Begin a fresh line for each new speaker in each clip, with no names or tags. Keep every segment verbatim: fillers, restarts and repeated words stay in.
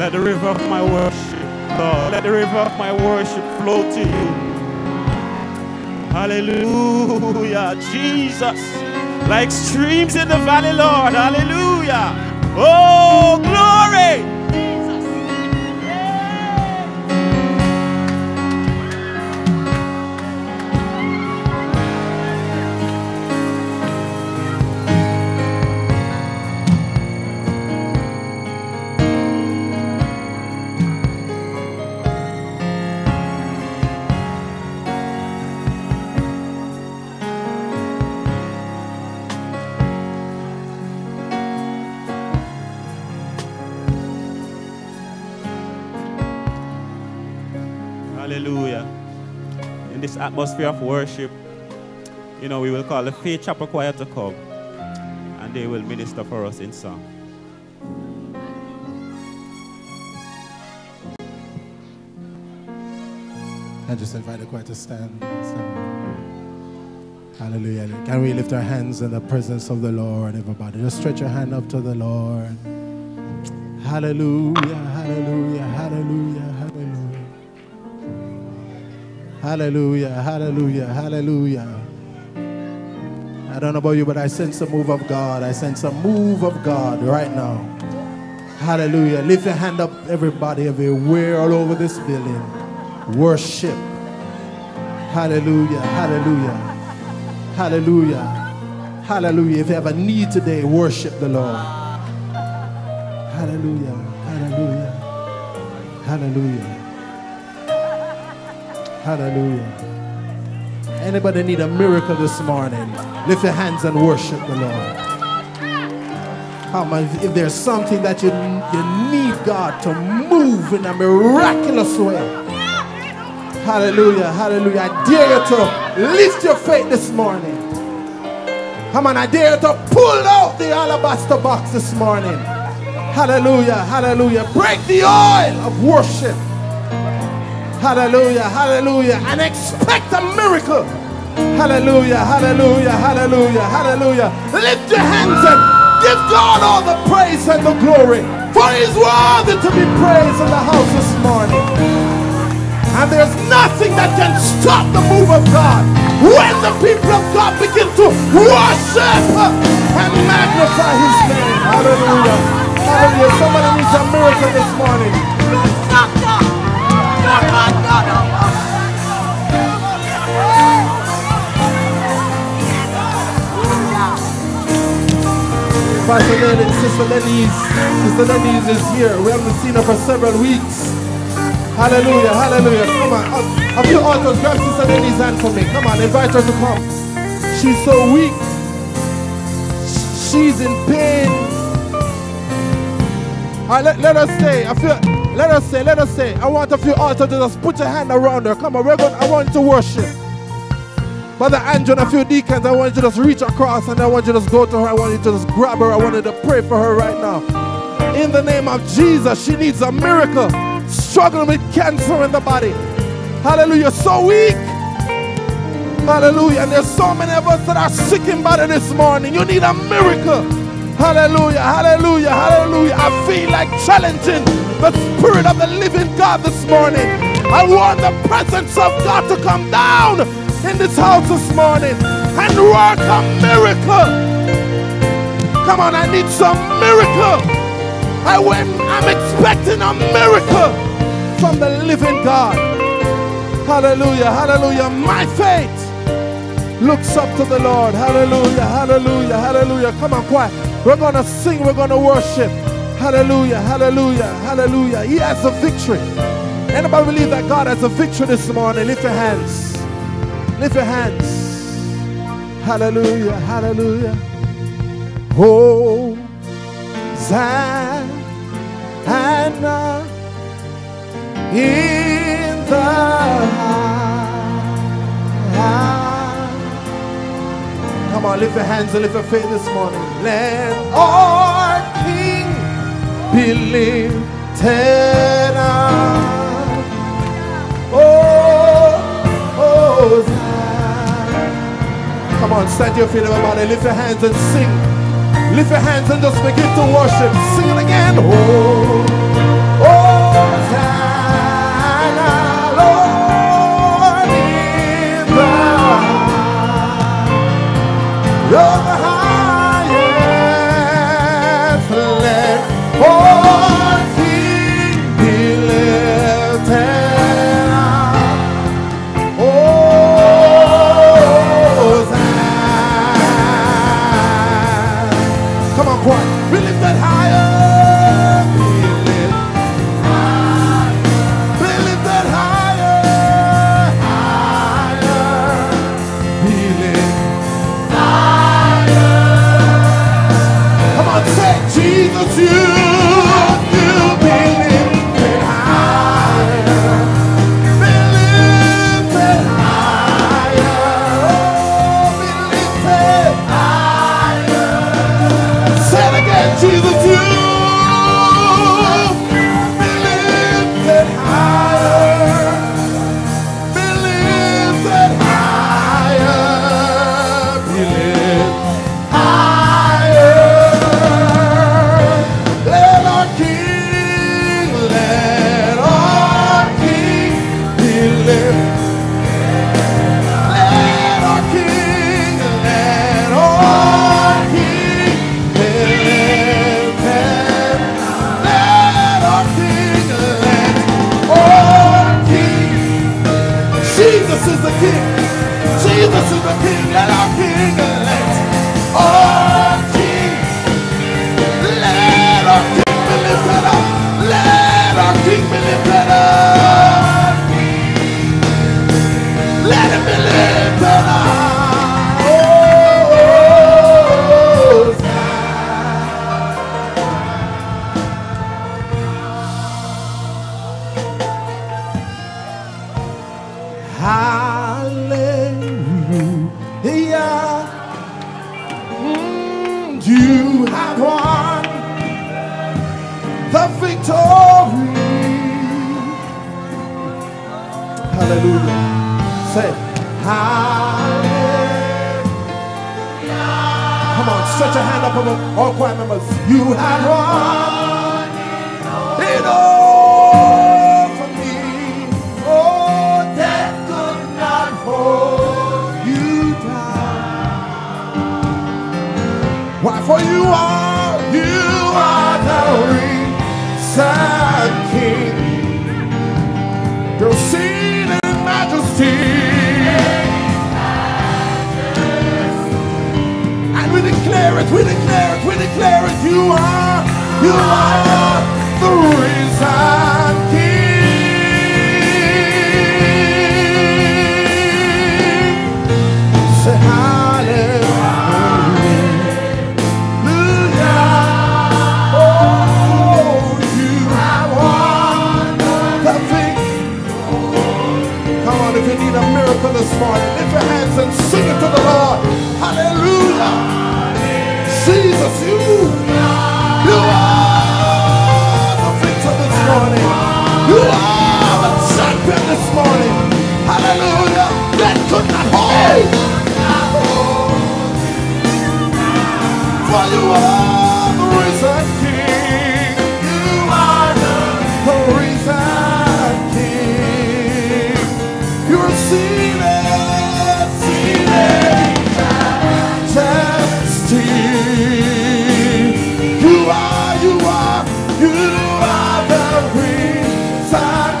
Let the river of my worship, Lord, let the river of my worship flow to you. Hallelujah, Jesus. Like streams in the valley, Lord. Hallelujah. Oh, glory. Hallelujah. In this atmosphere of worship, you know, we will call the Faith Chapel Choir to come, and they will minister for us in song.
I just invite the choir to stand. stand. Hallelujah. Can we lift our hands in the presence of the Lord, everybody? Just stretch your hand up to the Lord. Hallelujah, hallelujah, hallelujah, hallelujah. Hallelujah, hallelujah, hallelujah. I don't know about you, but I sense a move of God. I sense a move of God right now. Hallelujah. Lift your hand up, everybody, everywhere, all over this building. Worship. Hallelujah, hallelujah, hallelujah, hallelujah. If you have a need today, worship the Lord. Hallelujah, hallelujah, hallelujah. Hallelujah. Anybody need a miracle this morning? Lift your hands and worship the Lord. Come on, if there's something that you, you need God to move in a miraculous way. Hallelujah, hallelujah. I dare you to lift your faith this morning. Come on, I dare you to pull out the alabaster box this morning. Hallelujah, hallelujah. Break the oil of worship. Hallelujah, hallelujah, and expect a miracle. Hallelujah, hallelujah, hallelujah, hallelujah. Lift your hands and give God all the praise and the glory, for He is worthy to be praised in the house this morning. And there's nothing that can stop the move of God when the people of God begin to worship and magnify His name. Hallelujah, hallelujah. Somebody needs a miracle this morning. Pastor Lenny, Sister Lenny's, Sister Lenny's is here. We haven't seen her for several weeks. Hallelujah, hallelujah. Come on, a, a few altars, grab Sister Lenny's hand for me. Come on, invite her to come. She's so weak. She's in pain. All right, let, let us stay. I feel. Let us say, let us say, I want a few altars to just put your hand around her. Come on, we're going, I want you to worship. Brother Andrew and a few deacons, I want you to just reach across and I want you to just go to her. I want you to just grab her. I want you to pray for her right now. In the name of Jesus, she needs a miracle. Struggling with cancer in the body. Hallelujah, so weak. Hallelujah, and there's so many of us that are sick in body this morning. You need a miracle. Hallelujah, hallelujah, hallelujah. I feel like challenging the Spirit of the living God this morning. I want the presence of God to come down in this house this morning and work a miracle. Come on, I need some miracle. I went, I'm expecting a miracle from the living God. Hallelujah, hallelujah. My faith looks up to the Lord. Hallelujah, hallelujah, hallelujah. Come on, quiet. We're going to sing, we're going to worship. Hallelujah, hallelujah, hallelujah. He has a victory. Anybody believe that God has a victory this morning? Lift your hands. Lift your hands. Hallelujah, hallelujah. Oh, Zion in the high. Come on, lift your hands and lift your faith this morning. Let our King be lifted up. Oh, oh, Zion. Come on, stand your feet, everybody. Lift your hands and sing. Lift your hands and just begin to worship. Sing it again. Oh, oh. King be lifted up. Let him be lifted up. Hallelujah. Mm, you have won the victory. Hallelujah. Say, hallelujah. Come on, stretch your hand up above all choir members. You have won it all for me. Oh, death could not hold you down. Why? For you are, you are the risen King. You're seated in majesty. And we declare it, we declare it, we declare it. You are, you are the risen King. Say hallelujah. Oh, you have won the victory. Come on, if you need a miracle this morning, lift your hands and sing it to the Lord. Hallelujah. Jesus, you, you are the victor this morning. You are the champion this morning. Hallelujah. That could not hold. For you are the risen King. You are the, the risen King. You're seated, seated, majesty. You are, you are, you are the risen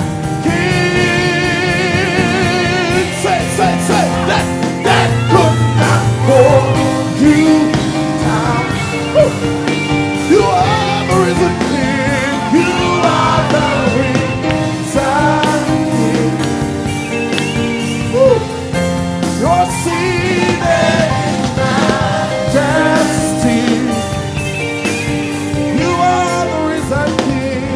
King. Say, say, say, that, that could not hold you down. Woo. You are the risen King. You are the risen King. Woo. You're seated in majesty. You are the risen King.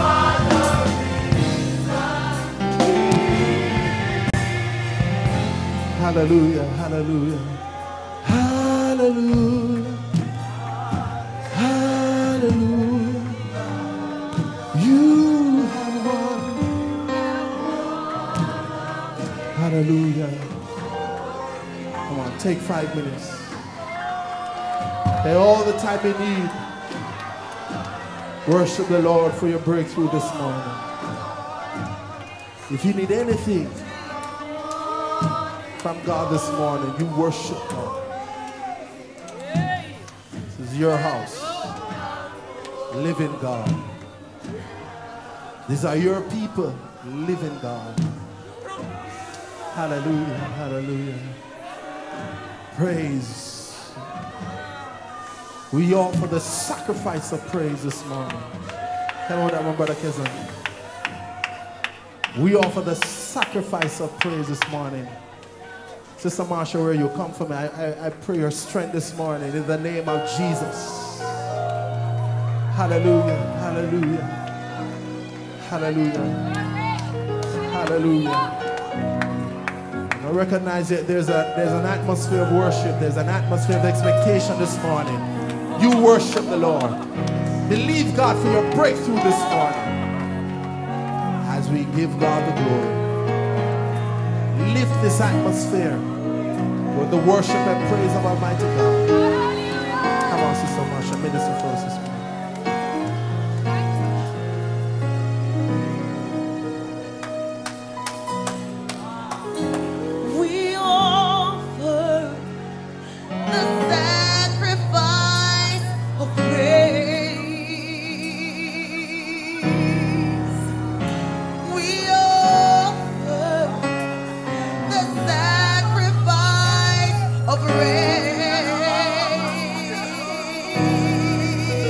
Hallelujah, hallelujah, hallelujah, hallelujah. You have won. Hallelujah. Come on, take five minutes. Pay all the time you need. Worship the Lord for your breakthrough this morning. If you need anything from God this morning, you worship God. This is your house. Living God. These are your people. Living God. Hallelujah. Hallelujah. Praise. We offer the sacrifice of praise this morning. Tell me that, my brother Kizan. We offer the sacrifice of praise this morning. Sister Marsha, where you come from, I, I, I pray your strength this morning in the name of Jesus. Hallelujah, hallelujah, hallelujah, hallelujah. I recognize that there's, a, there's an atmosphere of worship, there's an atmosphere of expectation this morning. You worship the Lord. Believe God for your breakthrough this morning as we give God the glory. Lift this atmosphere with the worship and praise of Almighty God. Come on, Sister Marsha, minister for us this morning.
Praise.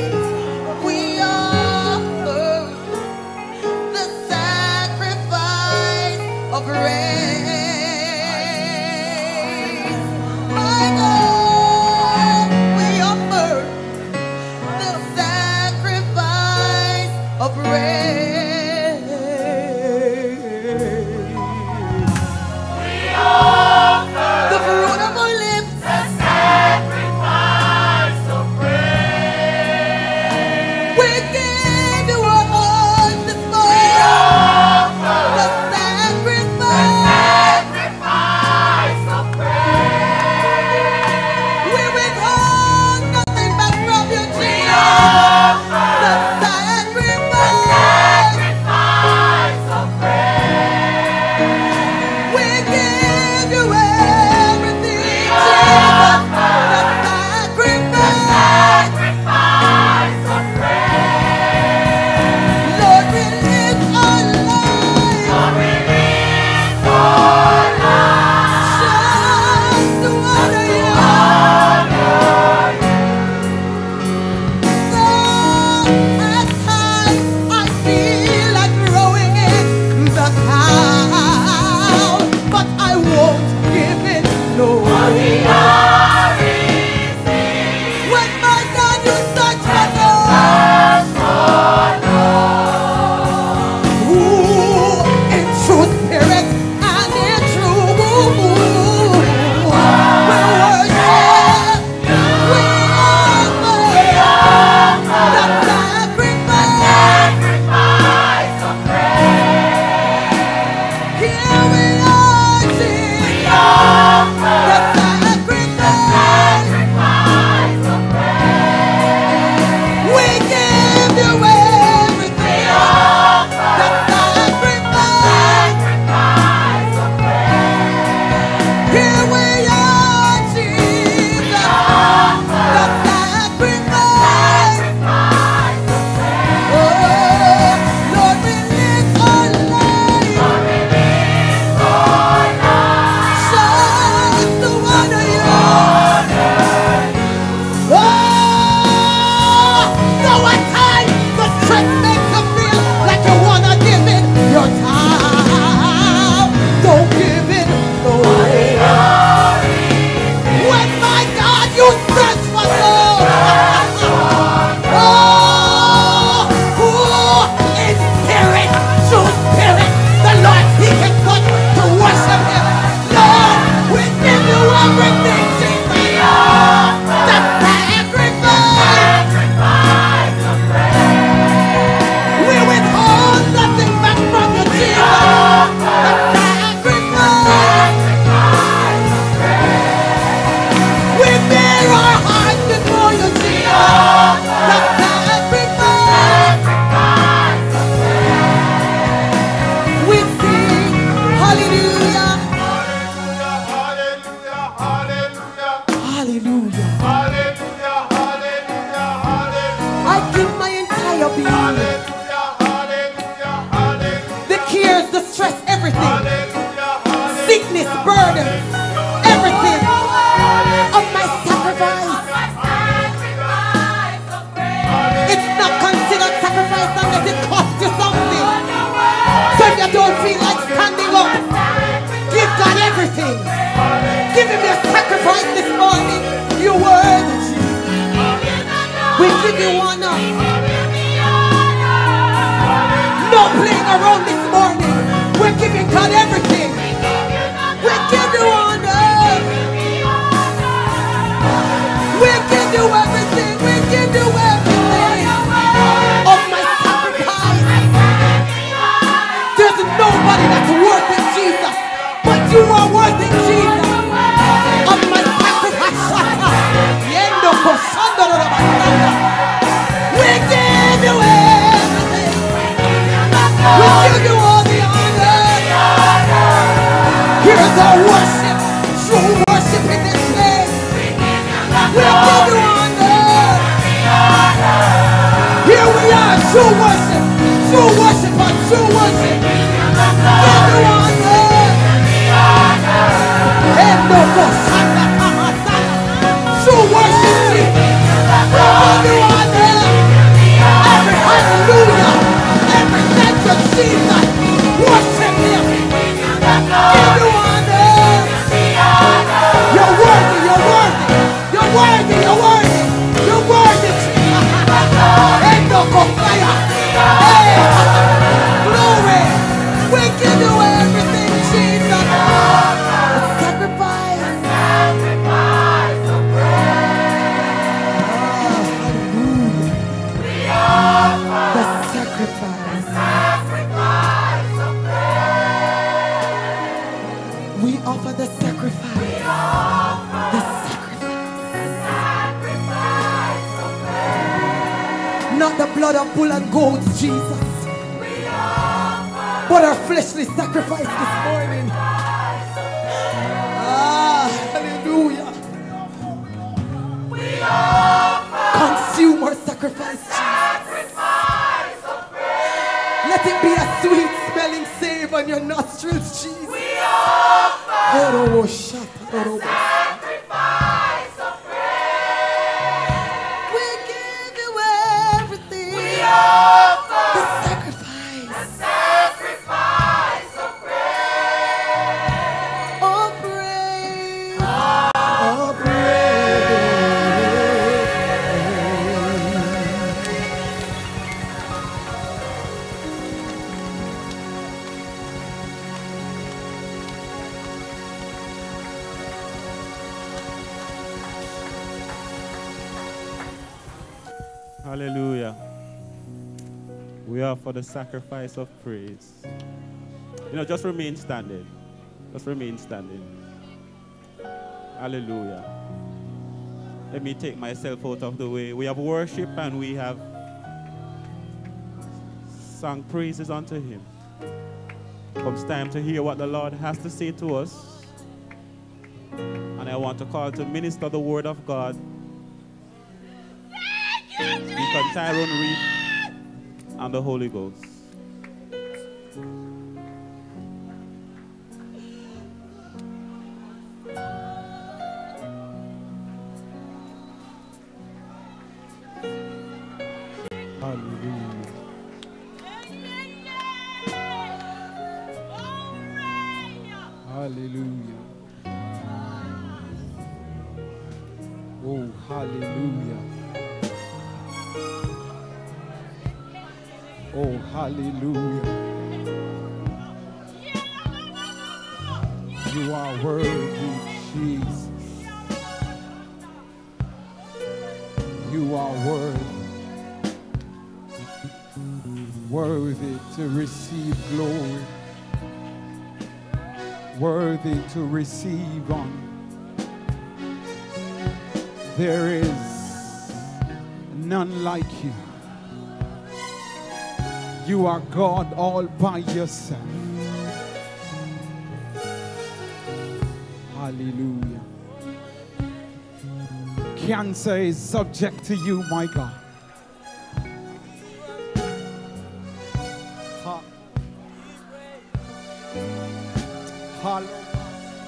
this burden, everything of my sacrifice. It's not considered sacrifice unless it costs you something. So if you don't feel like standing up, give God everything. Give him your sacrifice this morning. You worthy, Jesus. We give you honor. No playing around this morning. We're giving God everything. We give you honor. We give you everything. We give you everything of my sacrifice. There's nobody that's worth it, Jesus, but you are worth it, Jesus, of my sacrifice. We give you everything. We give you all the honor. Here's our worship, true worship in this place. We give you honor. Here we are, true worship, true worship, and true worship. Give you honor. And no true worship, Jesus. Give you honor. Every hallelujah, every thank you, Jesus. Worship him. Give you honor. You're worthy, you're worthy. You're worthy, you're worthy. You're worthy, Jesus. And no fire. Hey, glory. We give you everything, Jesus. Sacrifice. Sacrifice of the sacrifice. Sacrifice of praise. We offer the sacrifice. We offer the sacrifice. The sacrifice of praise. Not the blood of bull and goats, Jesus. We offer but our fleshly sacrifice this morning. Ah, hallelujah. We offer consume our sacrifice, Jesus. Let it be a sweet smelling savor on your nostrils, Jesus. We offer sacrifice of praise. We give you everything. We offer the sacrifice. The sacrifice of praise. Oh, praise. Oh, praise.
Hallelujah. We offer the sacrifice of praise. You know, just remain standing. Just remain standing. Hallelujah. Let me take myself out of the way. We have worship and we have sung praises unto him. Comes time to hear what the Lord has to say to us. And I want to call to minister the word of God. Deacon Tyrone Reed and the Holy Ghost.
Hallelujah. Hallelujah. Oh, hallelujah. Oh, hallelujah. You are worthy, Jesus. You are worthy. Worthy to receive glory. Worthy to receive honor. There is none like you. You are God all by yourself. Hallelujah. Cancer is subject to you, my God. Ha- Hallelujah.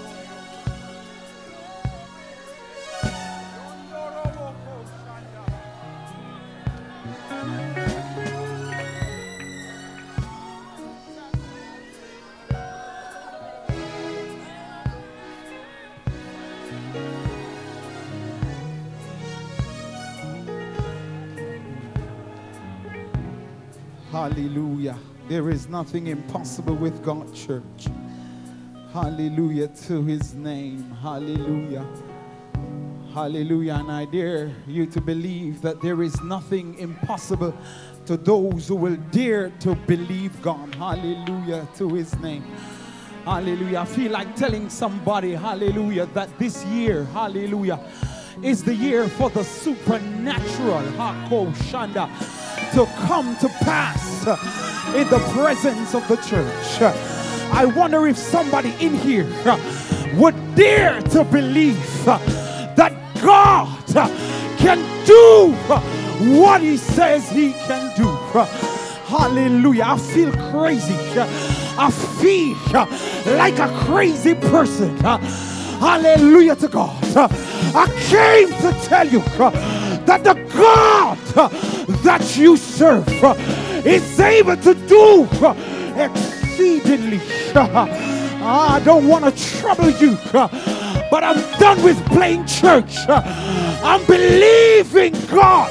Hallelujah. There is nothing impossible with God, church. Hallelujah to his name. Hallelujah. Hallelujah. And I dare you to believe that there is nothing impossible to those who will dare to believe God. Hallelujah to his name. Hallelujah. I feel like telling somebody, hallelujah, that this year, hallelujah, is the year for the supernatural, Hako Shanda, to come to pass in the presence of the church. I wonder if somebody in here would dare to believe that God can do what he says he can do. Hallelujah. I feel crazy. I feel like a crazy person. Hallelujah to God. I came to tell you that the God that you serve is able to do exceedingly. I don't want to trouble you, but I'm done with playing church. I'm believing God.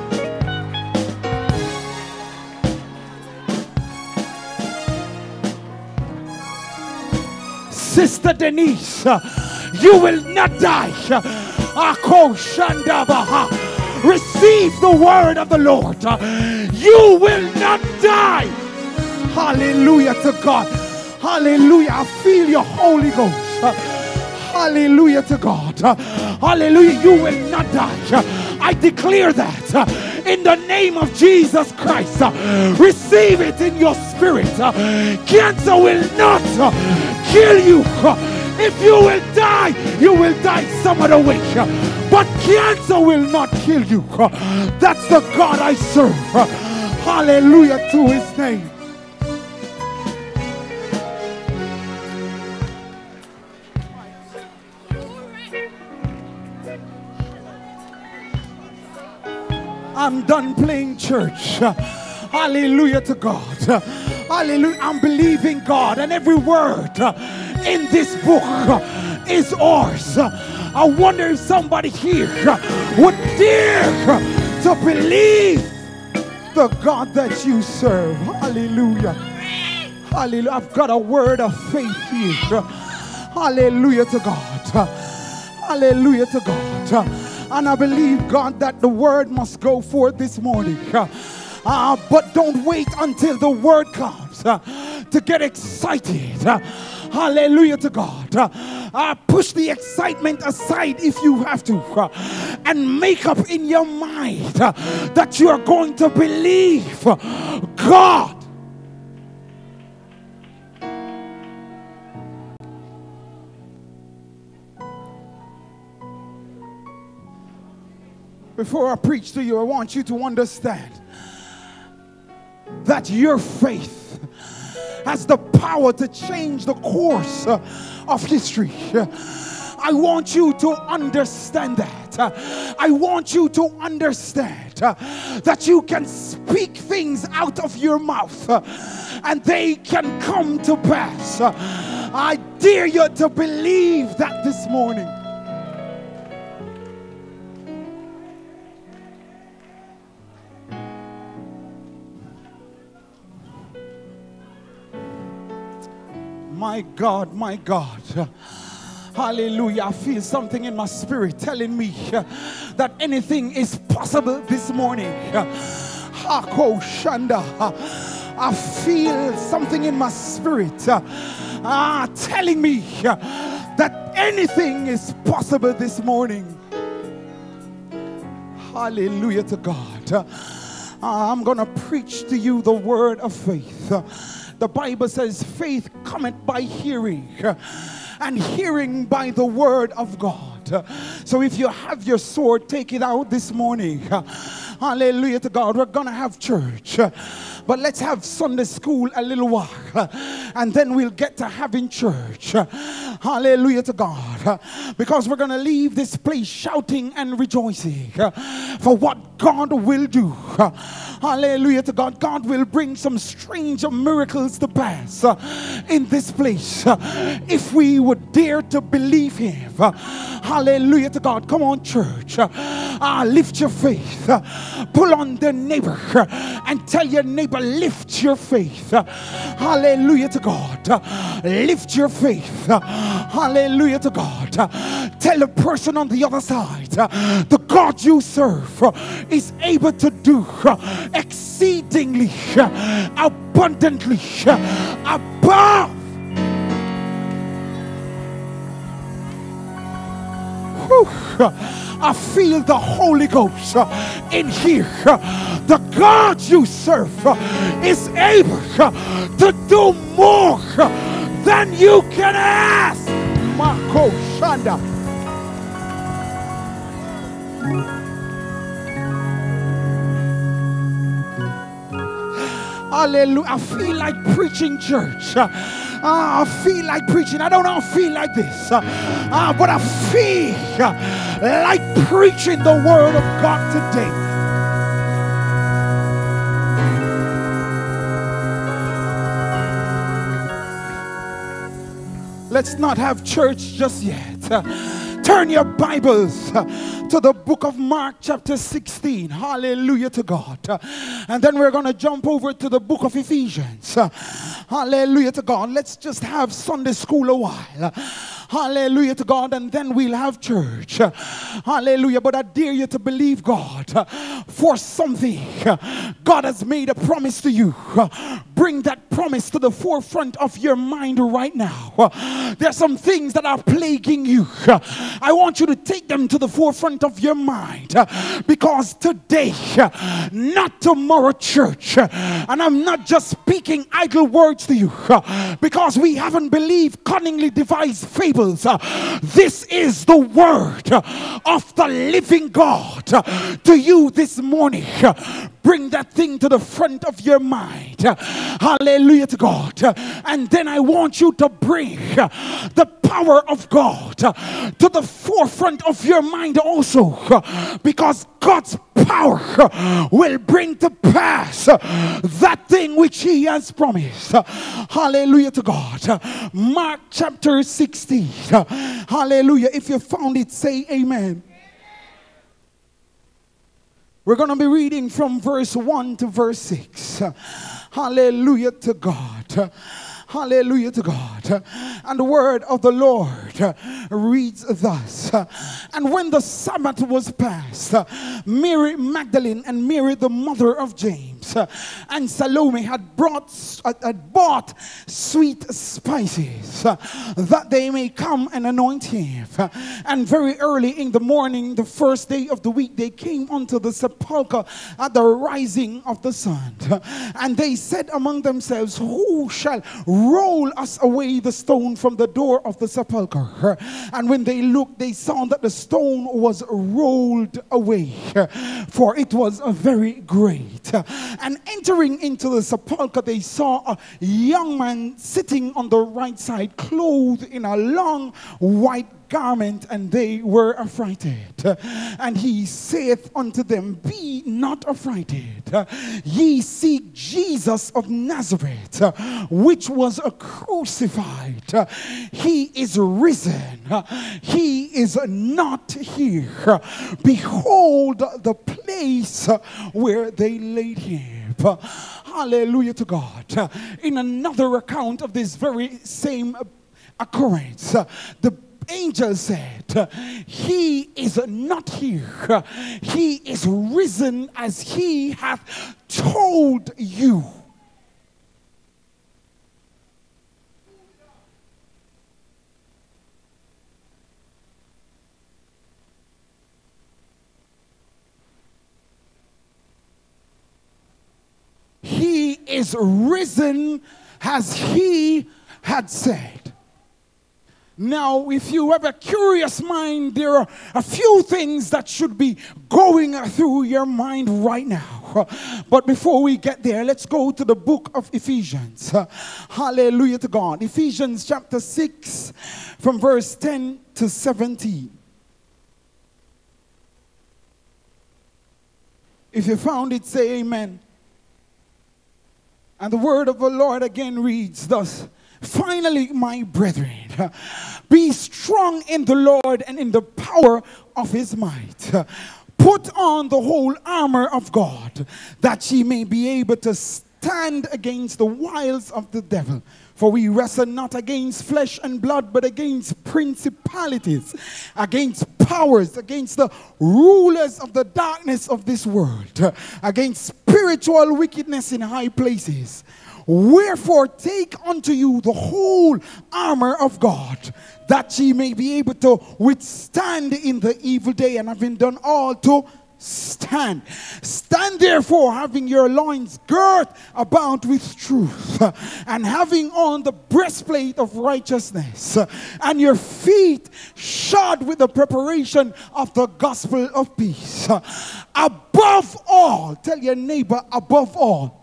Sister Denise, you will not die. Receive the word of the Lord. You will not die. Hallelujah to God. Hallelujah. I feel your Holy Ghost. Hallelujah to God. Hallelujah. You will not die. I declare that in the name of Jesus Christ. Receive it in your spirit. Cancer will not kill you. If you will die, you will die some other way. But cancer will not kill you. That's the God I serve. Hallelujah to his name. I'm done playing church. Hallelujah to God. Hallelujah. I'm believing God, and every word in this book is ours. I wonder if somebody here would dare to believe the God that you serve. Hallelujah. Hallelujah. I've got a word of faith here. Hallelujah to God. Hallelujah to God. And I believe, God, that the word must go forth this morning. Uh, but don't wait until the word comes uh, to get excited. Uh, hallelujah to God. Uh, uh, push the excitement aside if you have to. Uh, and make up in your mind uh, that you are going to believe uh, God. Before I preach to you, I want you to understand that your faith has the power to change the course uh, of history. Uh, I want you to understand that. Uh, I want you to understand uh, that you can speak things out of your mouth uh, and they can come to pass. Uh, I dare you to believe that this morning. My God, my God. Hallelujah. I feel something in my spirit telling me uh, that anything is possible this morning. Hako Shanda. I feel something in my spirit uh, uh, telling me uh, that anything is possible this morning. Hallelujah to God. Uh, I'm going to preach to you the word of faith. Uh, The Bible says faith cometh by hearing, and hearing by the word of God. So if you have your sword, take it out this morning. Hallelujah to God. We're going to have church, but let's have Sunday school a little while, and then we'll get to having church. Hallelujah to God. Because we're going to leave this place shouting and rejoicing for what God will do. Hallelujah to God. God will bring some strange miracles to pass uh, in this place uh, if we would dare to believe him. Uh, hallelujah to God. Come on, church. Uh, uh, lift your faith. Uh, pull on the neighbor uh, and tell your neighbor, neighbor, lift your faith. Hallelujah to God. Lift your faith. Hallelujah to God. Tell the person on the other side, the God you serve is able to do exceedingly, abundantly, above. Whew. I feel the Holy Ghost in here. The God you serve is able to do more than you can ask. Marco Shanda. Hallelujah. I feel like preaching, church. Uh, I feel like preaching. I don't know, I feel like this. Uh, uh, but I feel uh, like preaching the word of God today. Let's not have church just yet. Uh, turn your Bibles uh, to the book of Mark chapter sixteen. Hallelujah to God. Uh, and then we're going to jump over to the book of Ephesians. Uh, hallelujah to God. Let's just have Sunday school a while. Uh, Hallelujah to God, and then we'll have church. Uh, hallelujah. But I dare you to believe God uh, for something. Uh, God has made a promise to you. Uh, bring that promise to the forefront of your mind right now. Uh, there are some things that are plaguing you. Uh, I want you to take them to the forefront of your mind. Uh, because today, uh, not tomorrow, church. Uh, and I'm not just speaking idle words to you. Uh, because we haven't believed cunningly devised fables. Uh, this is the word uh, of the living God uh, to you this morning. Uh, bring that thing to the front of your mind. Uh, hallelujah to God. Uh, and then I want you to bring uh, the power of God uh, to the forefront of your mind also. Uh, because God's power uh, will bring to pass uh, that thing which he has promised. Uh, hallelujah to God. Uh, Mark chapter sixteen. Uh, hallelujah. If you found it, say amen. We're going to be reading from verse one to verse six. Uh, hallelujah to God. Uh, Hallelujah to God. And the word of the Lord reads thus. And when the Sabbath was past, Mary Magdalene and Mary the mother of James and Salome had brought had bought sweet spices that they may come and anoint him. And very early in the morning, the first day of the week, they came unto the sepulchre at the rising of the sun. And they said among themselves, who shall roll us away the stone from the door of the sepulchre? And when they looked, they saw that the stone was rolled away, for it was very great. And entering into the sepulchre, they saw a young man sitting on the right side, clothed in a long white garment, and they were affrighted. And he saith unto them, be not affrighted. Ye seek Jesus of Nazareth, which was crucified. He is risen. He is not here. Behold the place where they laid him. Hallelujah to God. In another account of this very same occurrence, the angel said, he is not here. He is risen as he hath told you. He is risen as he had said. Now, if you have a curious mind, there are a few things that should be going through your mind right now. But before we get there, let's go to the book of Ephesians. Hallelujah to God. Ephesians chapter six, from verse ten to seventeen. If you found it, say amen. And the word of the Lord again reads thus. Finally, my brethren, be strong in the Lord and in the power of his might. Put on the whole armor of God, that ye may be able to stand stand against the wiles of the devil. For we wrestle not against flesh and blood, but against principalities, against powers, against the rulers of the darkness of this world, against spiritual wickedness in high places. Wherefore take unto you the whole armor of God, that ye may be able to withstand in the evil day, and having done all to stand. Stand therefore, having your loins girt about with truth, and having on the breastplate of righteousness, and your feet shod with the preparation of the gospel of peace. Above all, tell your neighbor, above all,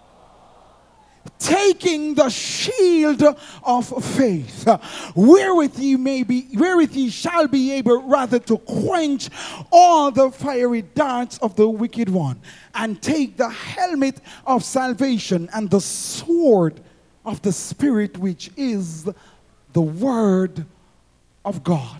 taking the shield of faith, wherewith ye may be, wherewith ye shall be able rather to quench all the fiery darts of the wicked one, and take the helmet of salvation and the sword of the Spirit, which is the word of God.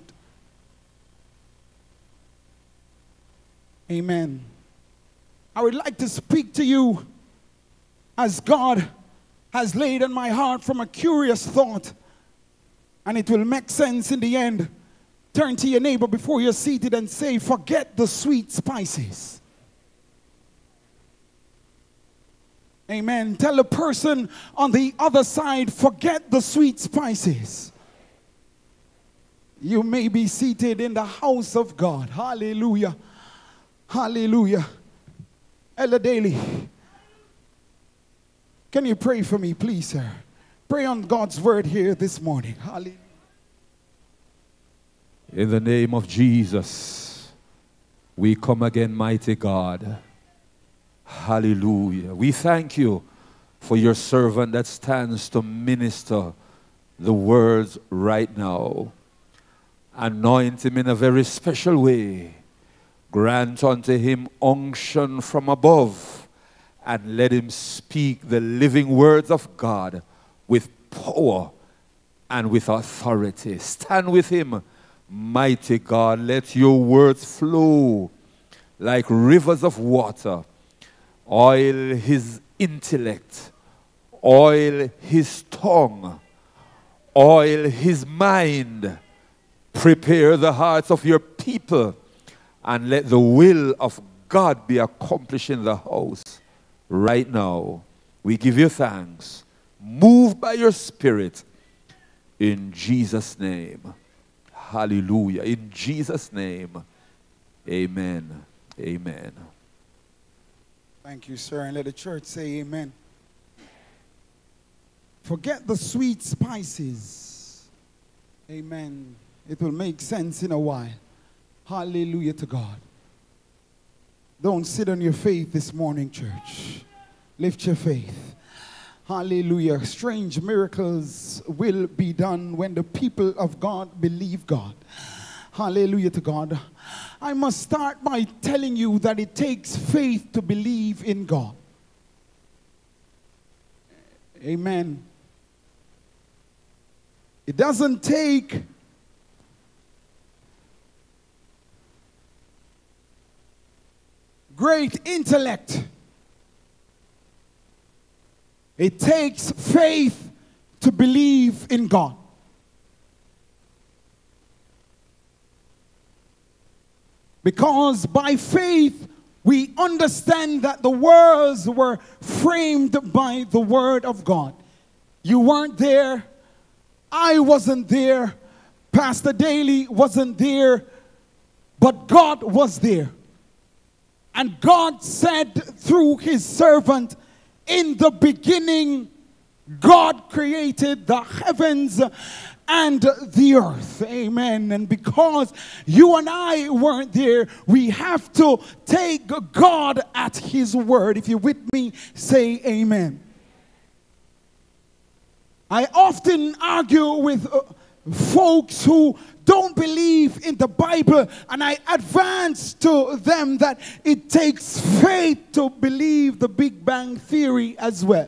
Amen. I would like to speak to you as God has laid on my heart from a curious thought, and it will make sense in the end. Turn to your neighbor before you're seated and say, forget the sweet spices. Amen. Tell the person on the other side, forget the sweet spices. You may be seated in the house of God. Hallelujah. Hallelujah. Elder Daly, can you pray for me, please, sir? Pray on God's word here this morning. Hallelujah.
In the name of Jesus, we come again, mighty God. Hallelujah. We thank you for your servant that stands to minister the words right now. Anoint him in a very special way. Grant unto him unction from above, and let him speak the living words of God with power and with authority. Stand with him, mighty God. Let your words flow like rivers of water. Oil his intellect. Oil his tongue. Oil his mind. Prepare the hearts of your people, and let the will of God be accomplished in the house. Right now, we give you thanks. Move by your Spirit in Jesus' name. Hallelujah. In Jesus' name, amen. Amen.
Thank you, sir. And let the church say amen. Forget the sweet spices. Amen. It will make sense in a while. Hallelujah to God. Don't sit on your faith this morning, church. Lift your faith. Hallelujah. Strange miracles will be done when the people of God believe God. Hallelujah to God. I must start by telling you that it takes faith to believe in God. Amen. It doesn't take great intellect. It takes faith to believe in God. Because by faith, we understand that the worlds were framed by the word of God. You weren't there. I wasn't there. Pastor Daly wasn't there. But God was there. And God said through his servant, in the beginning, God created the heavens and the earth. Amen. And because you and I weren't there, we have to take God at his word. If you're with me, say amen. I often argue with uh, folks who don't believe in the Bible, and I advance to them that it takes faith to believe the Big Bang Theory as well.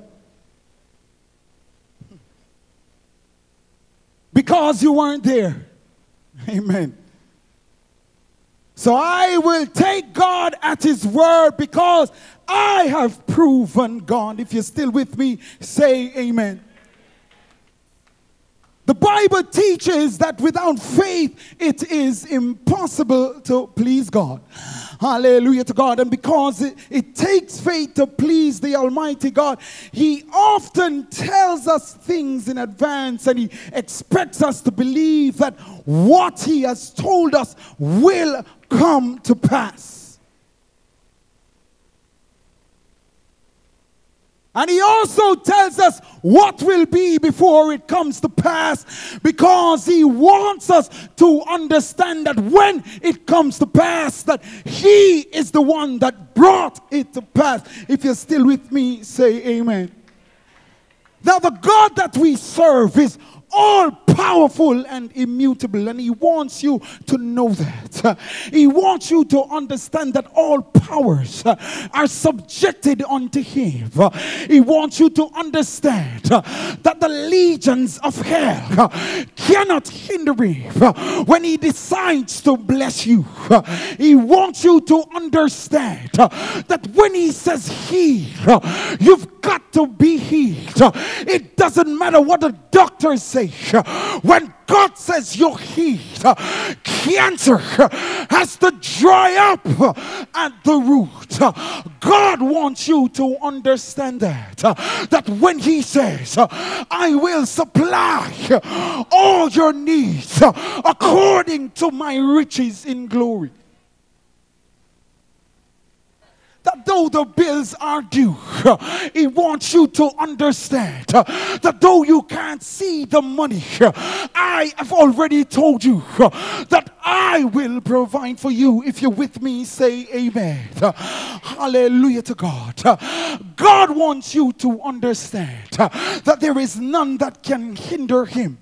Because you weren't there. Amen. So I will take God at his word because I have proven God. If you're still with me, say amen. The Bible teaches that without faith, it is impossible to please God. Hallelujah to God. And because it, it takes faith to please the Almighty God, he often tells us things in advance, and he expects us to believe that what he has told us will come to pass. And he also tells us what will be before it comes to pass, because he wants us to understand that when it comes to pass, that he is the one that brought it to pass. If you're still with me, say amen. Now the God that we serve is all powerful and immutable, and he wants you to know that. He wants you to understand that all powers are subjected unto him. He wants you to understand that the legions of hell cannot hinder him when he decides to bless you. He wants you to understand that when he says heal, you've got to be healed. It doesn't matter what the doctors say. When God says you're healed, cancer has to dry up at the root. God wants you to understand that. That when he says, I will supply all your needs according to my riches in glory. That though the bills are due, he wants you to understand that though you can't see the money, I have already told you that I will provide for you. If you're with me, say amen. Hallelujah to God. God wants you to understand that there is none that can hinder him.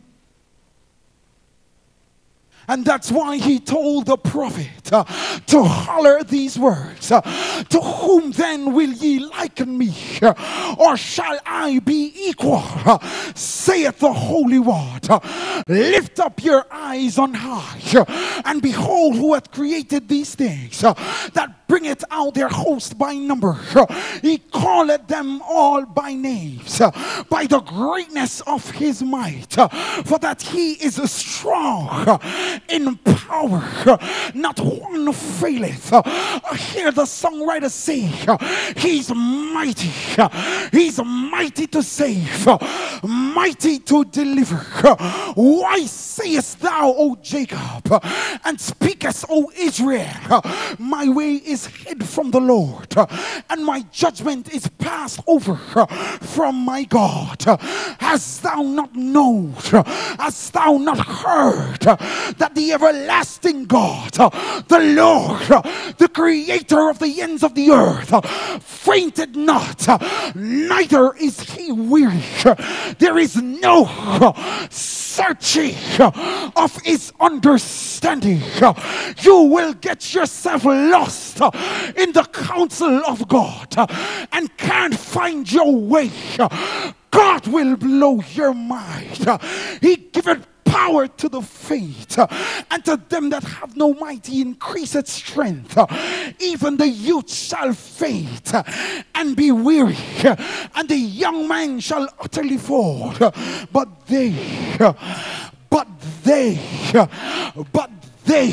And that's why he told the prophet uh, to holler these words. Uh, to whom then will ye liken me? Uh, or shall I be equal? Uh, saith the Holy One. Uh, lift up your eyes on high. Uh, and behold who hath created these things. Uh, that bringeth out their host by number. Uh, he calleth them all by names. Uh, by the greatness of his might. Uh, for that he is strong. Uh, in power, not one faileth. I hear the songwriter say, he's mighty. He's mighty to save, mighty to deliver. Why sayest thou, O Jacob, and speakest, O Israel, my way is hid from the Lord, and my judgment is passed over from my God? Hast thou not known? Hast thou not heard that the everlasting God, the Lord, the creator of the ends of the earth, fainted not, neither is he weary. There is no searching of his understanding. You will get yourself lost in the counsel of God and can't find your way. God will blow your mind. He giveth power to the faint, and to them that have no might he increaseth strength. Even the youth shall faint and be weary, and the young man shall utterly fall. But they, but they, but they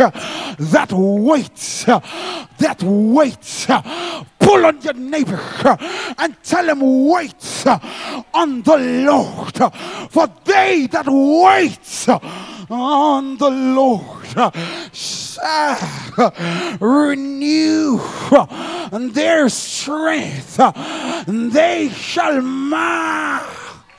that wait, that wait, pull on your neighbor and tell him, wait on the Lord. For they that wait on the Lord shall renew their strength. They shall mount.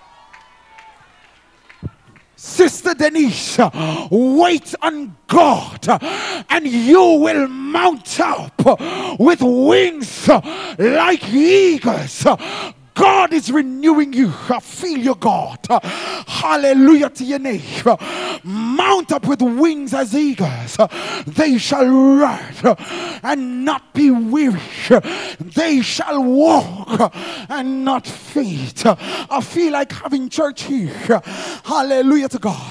Sister Denise, wait on God and you will mount up with wings like eagles. God is renewing you. I feel your God. Hallelujah to your name. Mount up with wings as eagles. They shall run and not be weary. They shall walk and not faint. I feel like having church here. Hallelujah to God.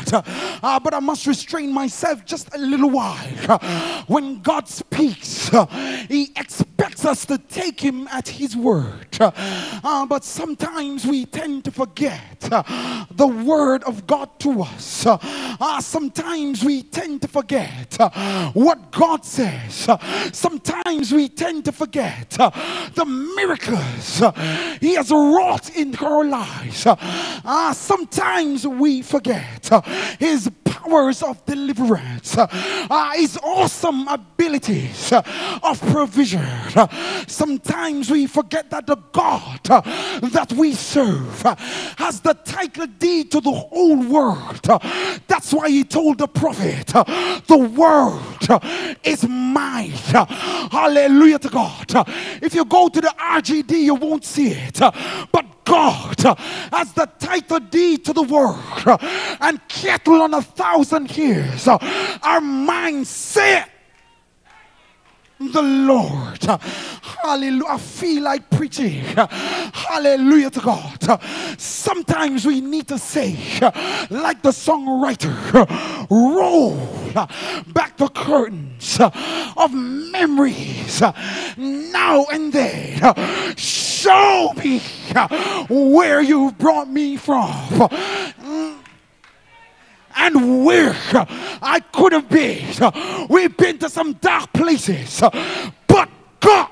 uh, but I must restrain myself just a little while. Uh, when God speaks, uh, He expects us to take Him at His word. Uh, uh, but sometimes we tend to forget uh, the word of God to us. Uh, uh, sometimes we tend to forget uh, what God says. Uh, sometimes we tend to forget uh, the miracles uh, He has wrought in our lives. Uh, uh, sometimes we forget uh, His powers of deliverance, uh, uh, His awesome abilities uh, of provision. Uh, sometimes we forget that the God uh, that we serve uh, has the title deed to the whole world. Uh, that's why He told the prophet, uh, the world uh, is mine. Uh, hallelujah to God. Uh, if you go to the R G D, you won't see it. Uh, but God uh, has the title deed to the world, uh, and cattle on a thousand hills uh, are mine, saith the Lord. Uh, hallelujah. I feel like preaching. Uh, hallelujah to God. Uh, sometimes we need to say, uh, like the songwriter, uh, roll uh, back the curtains uh, of memories uh, now and then. Uh, show me uh, where you brought me from. Uh, and where uh, I could have been. Uh, we've been to some dark places, uh, but God.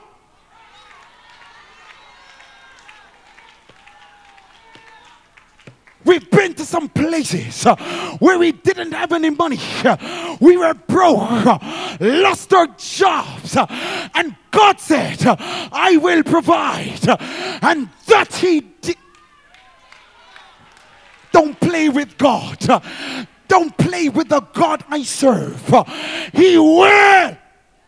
We've been to some places uh, where we didn't have any money. Uh, we were broke, uh, lost our jobs, uh, and God said, uh, I will provide. Uh, and that He did. Don't play with God. Uh, Don't play with the God I serve. Uh, He will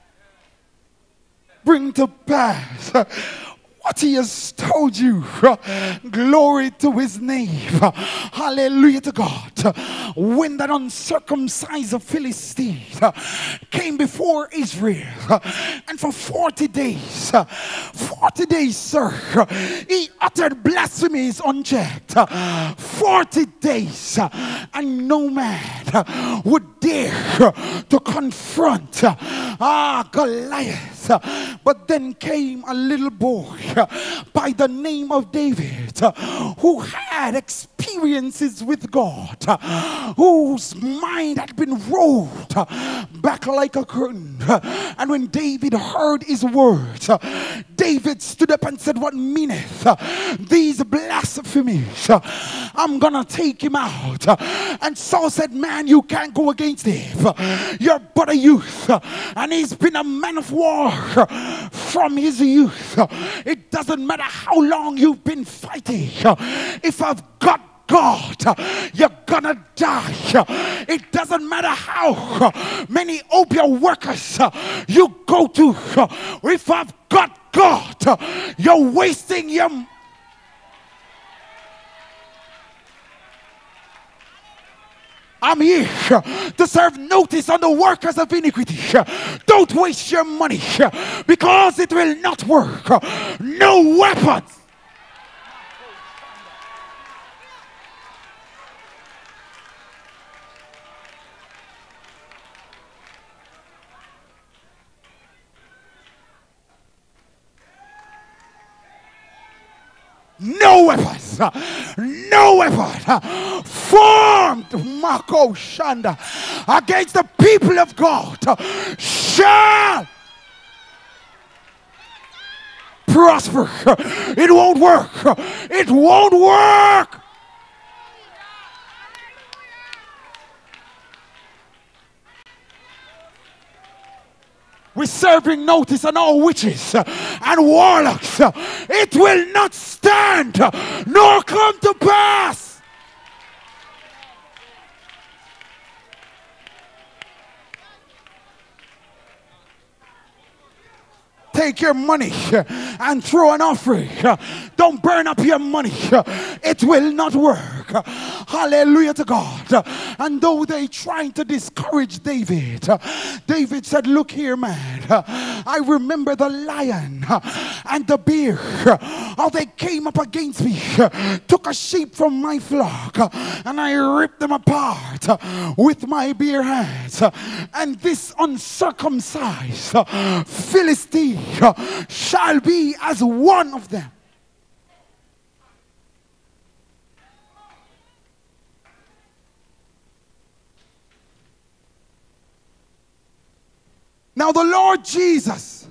bring to pass uh, what He has told you. Uh, glory to His name. Uh, hallelujah to God. Uh, when that uncircumcised Philistine uh, came before Israel, uh, and for forty days, uh, forty days, sir, uh, he uttered blasphemies unchecked. Uh, forty days, uh, and no man uh, would dare uh, to confront uh, ah, Goliath. Uh, but then came a little boy uh, by the name of David, uh, who had experiences with God, uh, whose mind had been rolled uh, back like a curtain. Uh, and when David heard his words, uh, David stood up and said, what meaneth uh, these blasphemies? Uh, I'm gonna take him out. Uh, and Saul said, man, you can't go against him. Uh, you're but a youth, uh, and he's been a man of war uh, from his youth. Uh, it doesn't matter how long you've been fighting. Uh, if I've got God, uh, you're gonna die. Uh, it doesn't matter how uh, many opium workers uh, you go to. Uh, if I've got God, uh, you're wasting your. I'm here uh, to serve notice on the workers of iniquity. Uh, don't waste your money uh, because it will not work. Uh, no weapons. No weapons, uh, no weapon uh, formed, Marco Shanda, against the people of God uh, shall prosper. Uh, it won't work. Uh, it won't work. We're serving notice on all witches uh, and warlocks. Uh, it will not stand uh, nor come to pass. Take your money uh, and throw an offering. Uh, don't burn up your money. Uh, it will not work. Hallelujah to God. And though they tried to discourage David, David said, look here, man, I remember the lion and the bear, how they came up against me, took a sheep from my flock, and I ripped them apart with my bare hands. And this uncircumcised Philistine shall be as one of them. Now the Lord Jesus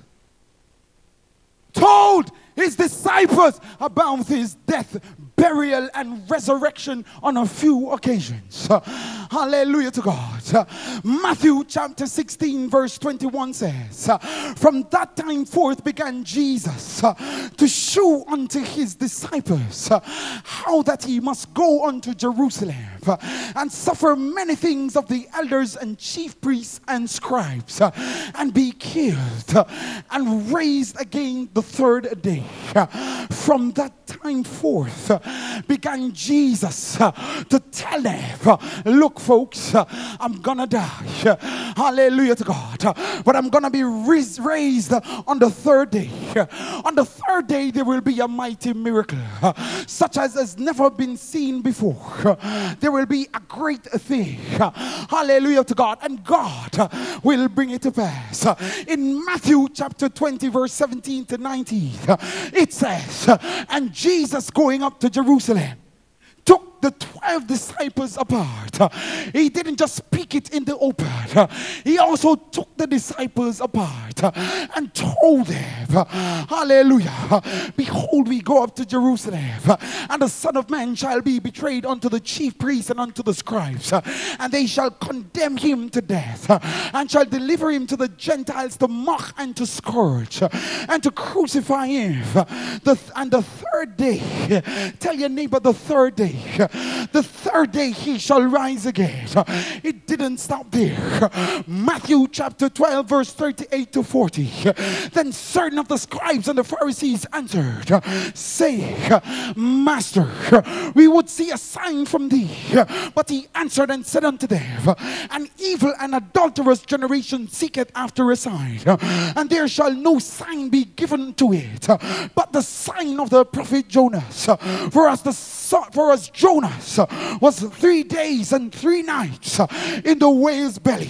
told his disciples about his death, burial, and resurrection on a few occasions. Uh, hallelujah to God. Uh, Matthew chapter sixteen verse twenty-one says, uh, from that time forth began Jesus uh, to shew unto his disciples uh, how that he must go unto Jerusalem uh, and suffer many things of the elders and chief priests and scribes uh, and be killed uh, and raised again the third day. Uh, from that time forth uh, began Jesus uh, to tell them, uh, look folks, uh, I'm gonna die, uh, hallelujah to God, uh, but I'm gonna be raised, raised uh, on the third day. Uh, on the third day there will be a mighty miracle uh, such as has never been seen before. Uh, there will be a great thing, uh, hallelujah to God, and God uh, will bring it to pass. Uh, in Matthew chapter twenty verse seventeen to nineteen, uh, it says, uh, and Jesus going up to Jerusalem took the twelve disciples apart. Uh, he didn't just speak it in the open. Uh, he also took the disciples apart uh, and told them, uh, hallelujah, uh, behold, we go up to Jerusalem, uh, and the Son of Man shall be betrayed unto the chief priests and unto the scribes, uh, and they shall condemn him to death, uh, and shall deliver him to the Gentiles to mock and to scourge, uh, and to crucify him. Uh, the th and the third day, uh, tell your neighbor, the third day, the third day he shall rise again. It didn't stop there. Matthew chapter twelve verse thirty-eight to forty. Then certain of the scribes and the Pharisees answered, saying, Master, we would see a sign from thee. But he answered and said unto them, an evil and adulterous generation seeketh after a sign, and there shall no sign be given to it but the sign of the prophet Jonas. For as the for as Jonas was three days and three nights in the whale's belly,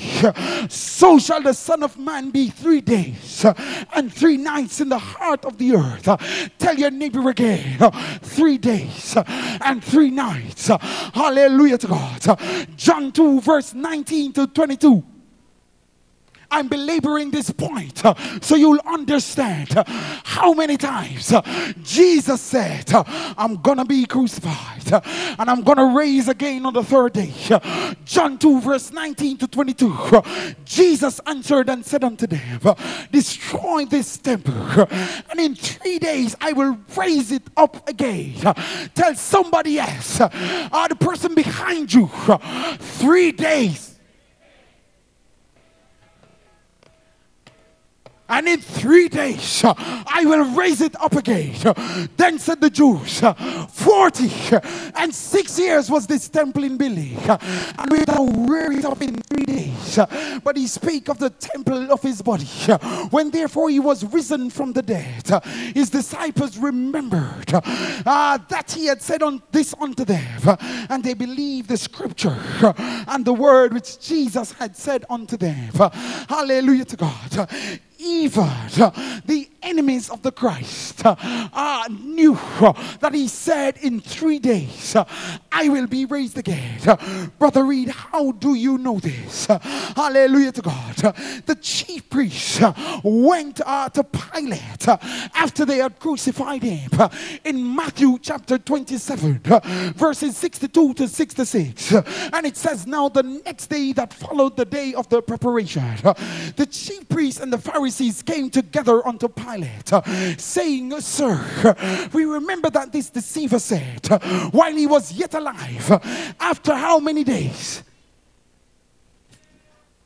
so shall the Son of Man be three days and three nights in the heart of the earth. Tell your neighbor again, three days and three nights. Hallelujah to God. John two verse nineteen to twenty-two. I'm belaboring this point uh, so you'll understand uh, how many times uh, Jesus said, uh, I'm gonna be crucified uh, and I'm gonna raise again on the third day. Uh, John two verse nineteen to twenty-two. Uh, Jesus answered and said unto them, uh, destroy this temple, uh, and in three days I will raise it up again. Uh, tell somebody else, uh, uh, the person behind you, uh, three days. And in three days uh, I will raise it up again. Uh, then said the Jews, uh, forty and six years was this temple in building, uh, and we shall raise it up in three days. Uh, but he spake of the temple of his body. Uh, when therefore he was risen from the dead, uh, his disciples remembered uh, uh, that he had said on this unto them, uh, and they believed the scripture uh, and the word which Jesus had said unto them. Uh, hallelujah to God. Uh, Even uh, the enemies of the Christ uh, uh, knew uh, that he said in three days, uh, I will be raised again. Uh, Brother Reed, how do you know this? Uh, hallelujah to God. Uh, the chief priests uh, went uh, to Pilate uh, after they had crucified him. Uh, in Matthew chapter twenty-seven, uh, verses sixty-two to sixty-six. Uh, and it says, now the next day that followed the day of the preparation, uh, the chief priests and the Pharisees came together unto Pilate, uh, saying, Sir, uh, we remember that this deceiver said, uh, while he was yet alive, uh, after how many days?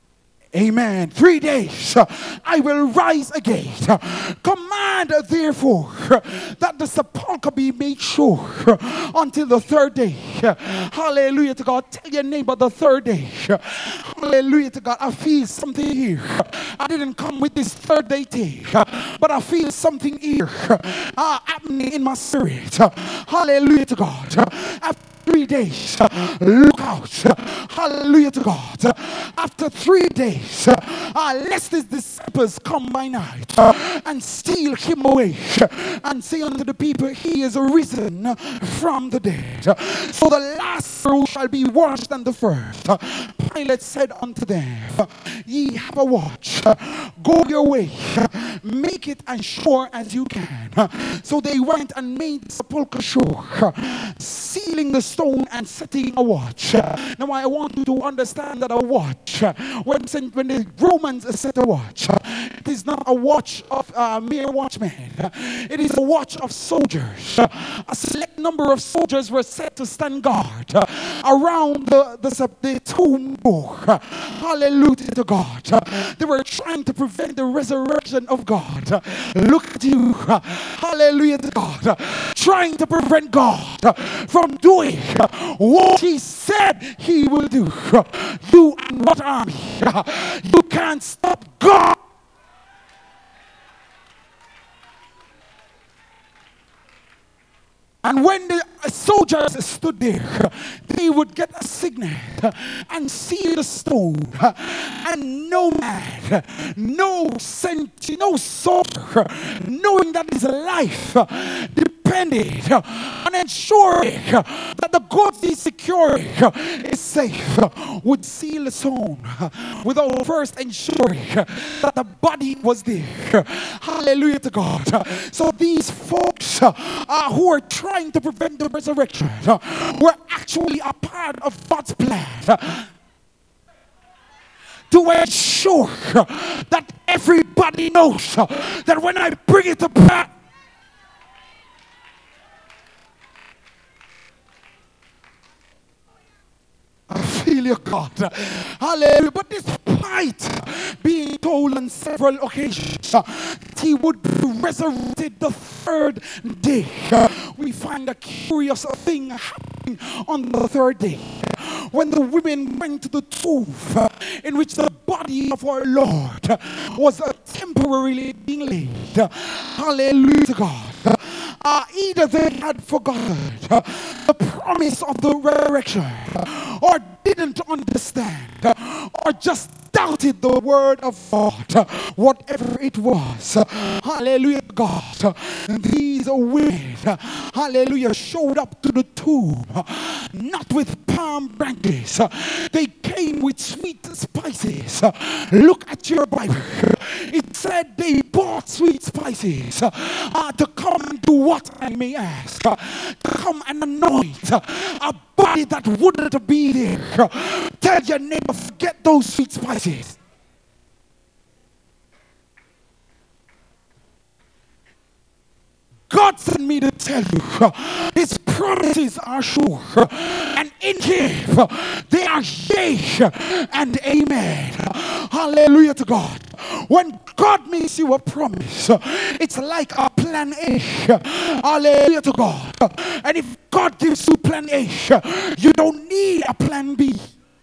Amen. Three days I will rise again. Command therefore that the sepulchre be made sure until the third day. Hallelujah to God. Tell your neighbor the third day. Hallelujah to God. I feel something here. I didn't come with this third day thing, but I feel something here uh, happening in my spirit. Hallelujah to God. After three days, look out. Hallelujah to God. After three days, uh, lest his disciples come by night uh, and steal him away and say unto the people, he is risen from the dead. So the last row shall be worse than the first. Pilate said unto them, ye have a watch. Go your way. Make it as sure as you can. So they went and made the sepulchre sure, sealing the stone and setting a watch. Now I want you to understand that a watch, when, when the Romans set a watch, it is not a watch of uh, mere watchmen. It is a watch of soldiers. A select number of soldiers were set to stand guard around the, the, the tomb door. Hallelujah to God. They were trying to prevent the resurrection of God. Look at you. Hallelujah to God. Trying to prevent God from doing what he said he will do. You and what army? You can't stop God. And when the soldiers stood there, they would get a signal and see the stone. And no man, no sent, no soldier, knowing that his life depended on ensuring that the goods he's securing is safe, would seal the stone without first ensuring that the body was there. Hallelujah to God. So these folks uh, who are trying to prevent the resurrection uh, were actually a part of God's plan uh, to ensure uh, that everybody knows uh, that when I bring it to pass, I feel you, God. Hallelujah. But despite being told on several occasions uh, that he would be resurrected the third day, uh, we find a curious thing happening on the third day. When the women went to the tomb uh, in which the body of our Lord uh, was uh, temporarily being laid. Uh, hallelujah to God. Uh, Uh, either they had forgotten uh, the promise of the resurrection, uh, or didn't understand, uh, or just doubted the word of God, uh, whatever it was. Uh, hallelujah, God. Uh, these women, uh, hallelujah, showed up to the tomb, uh, not with palm branches. Uh, they came with sweet spices. Uh, look at your Bible. It said they bought sweet spices uh, uh, to come and do what I may ask. Uh, to come and anoint uh, a body that wouldn't be there. Uh, tell your neighbor, forget those sweet spices. God sent me to tell you, uh, his promises are sure, uh, and in him uh, they are yea and amen. Uh, hallelujah to God. When God makes you a promise, uh, it's like a plan A. Uh, hallelujah to God. Uh, and if God gives you plan A, uh, you don't need a plan B.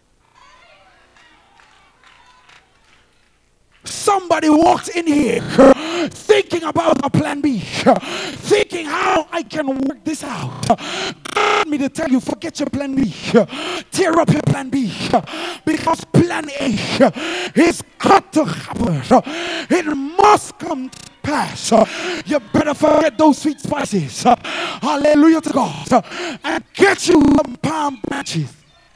Somebody walks in here uh, thinking about a plan B, uh, thinking how I can work this out. Uh, God me to tell you, forget your plan B. Uh, tear up your plan B. Uh, because plan A uh, is got to happen. Uh, it must come to pass. Uh, you better forget those sweet spices. Uh, hallelujah to God. Uh, and get you some palm branches.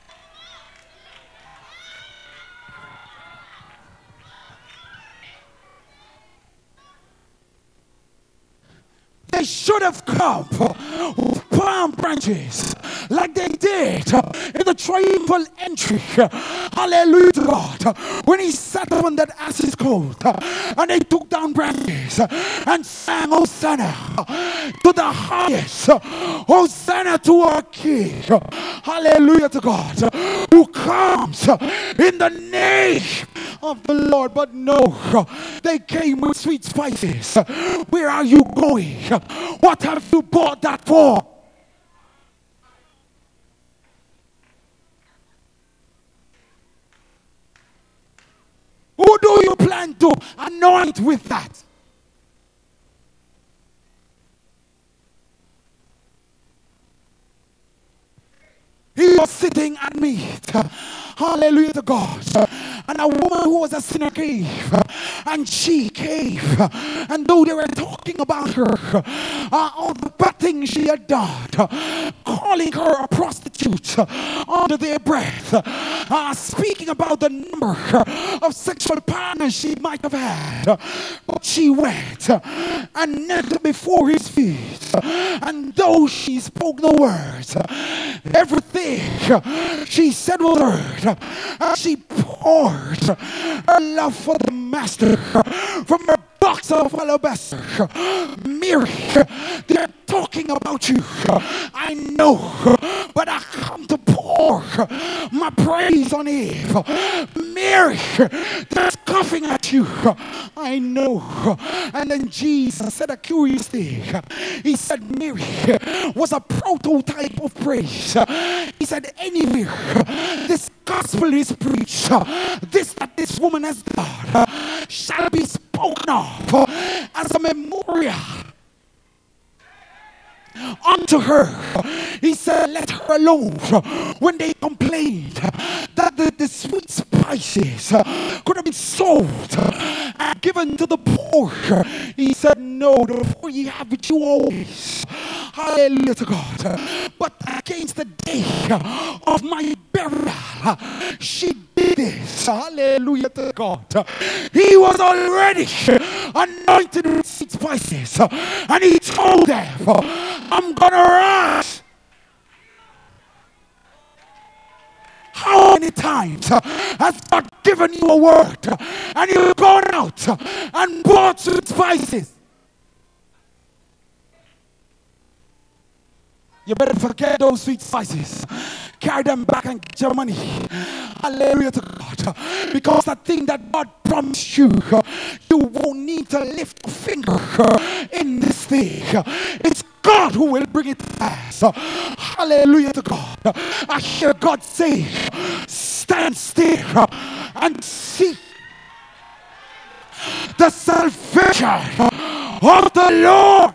They should have come with palm branches like they did in the triumphal entry. Hallelujah to God. When he sat on that ass's coat and they took down branches and sang Hosanna to the highest. Hosanna to our King. Hallelujah to God. Who comes in the name of the Lord. But no, they came with sweet spices. Where are you going? What have you bought that for? Who do you plan to anoint with that? He was sitting at meat. Hallelujah to God. And a woman who was a sinner came. And she came. And though they were talking about her, uh, all the bad things she had done, calling her a prostitute under their breath, uh, speaking about the number of sexual partners she might have had. But she went and knelt before his feet. And though she spoke no words, everything she said was heard. And she poured her love for the master from her box of alabaster. Mary, they're talking about you. I know, but I come to pour my praise on Eve. Mary, they're scoffing at you. I know. And then Jesus said a curious thing. He said Mary was a prototype of praise. He said anywhere this gospel is preached, this that this woman has done shall be spoken of as a memorial unto her. He said, let her alone. When they complained that the, the sweet spices could have been sold and given to the poor, he said, no, the poor ye have with you always. Hallelujah to God. But against the day of my burial, she did this. Hallelujah to God. He was already anointed with sweet spices, and he told them, I'm gonna rise. How many times has God given you a word and you've gone out and bought sweet spices? You better forget those sweet spices. Carry them back and get your money. Hallelujah to God. Because the thing that God promised you, you won't need to lift a finger in this thing. It's God who will bring it to pass. Hallelujah to God. I hear God say, stand still and see the salvation of the Lord.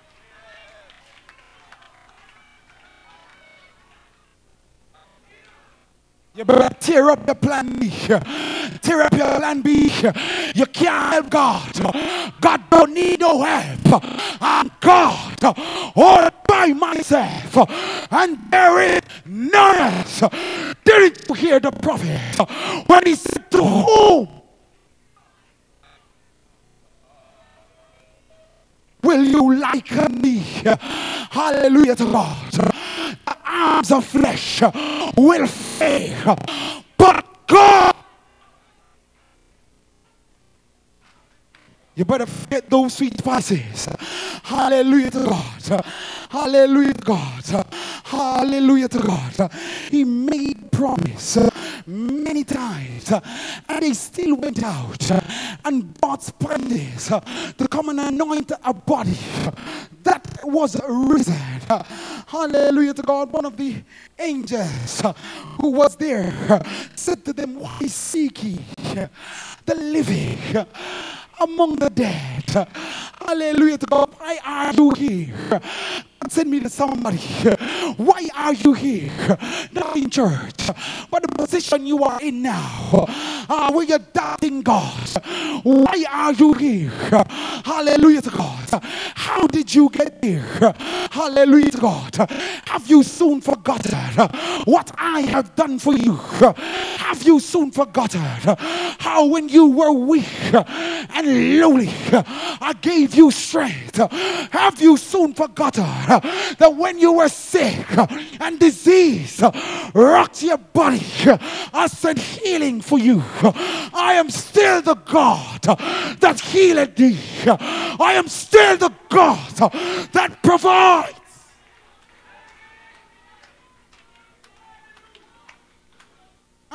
You better tear up your plan B. Tear up your plan B. You can't help God. God don't need no help. I'm God all by myself. And there is none else. Didn't you hear the prophet when he said, to whom will you liken me? Hallelujah to God. The arms of flesh will fail, but God. You better forget those sweet spices. Hallelujah to God. Hallelujah to God. Hallelujah to God. He made promise many times, and they still went out and bought spices to come and anoint a body that was risen. Hallelujah to God. One of the angels who was there said to them, why seek ye the living among the dead? Hallelujah to God. Why are you here? Send me to somebody. Why are you here? Not in church, but the position you are in now, uh, where you're doubting God. Why are you here? Hallelujah to God. How did you get here? Hallelujah to God. Have you soon forgotten what I have done for you? Have you soon forgotten how when you were weak and lowly, I gave you strength? Have you soon forgotten that when you were sick and disease rocked your body, I sent healing for you? I am still the God that healed thee. I am still the God that provides.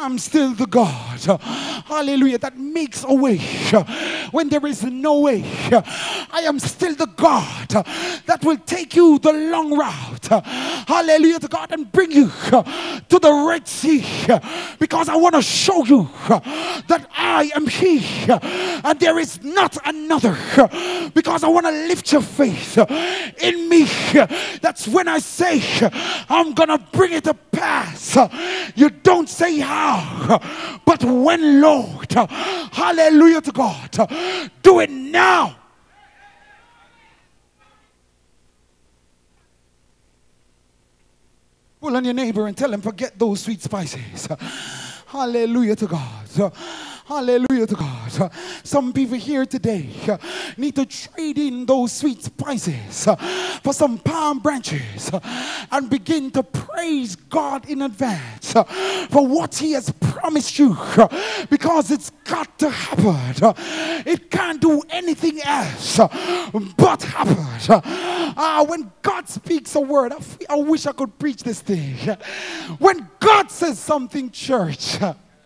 I'm still the God, hallelujah, that makes a way when there is no way. I am still the God that will take you the long route, hallelujah to God, and bring you to the Red Sea, because I want to show you that I am He and there is not another, because I want to lift your faith in me. That's when I say I'm gonna bring it to pass. You don't say how, but when, Lord, hallelujah to God, do it now. Pull on your neighbor and tell him, forget those sweet spices. Hallelujah to God. Hallelujah to God. Some people here today need to trade in those sweet spices for some palm branches and begin to praise God in advance for what He has promised you, because it's got to happen. It can't do anything else but happen. Uh, when God speaks a word, I, f- I wish I could preach this thing. When God says something, church,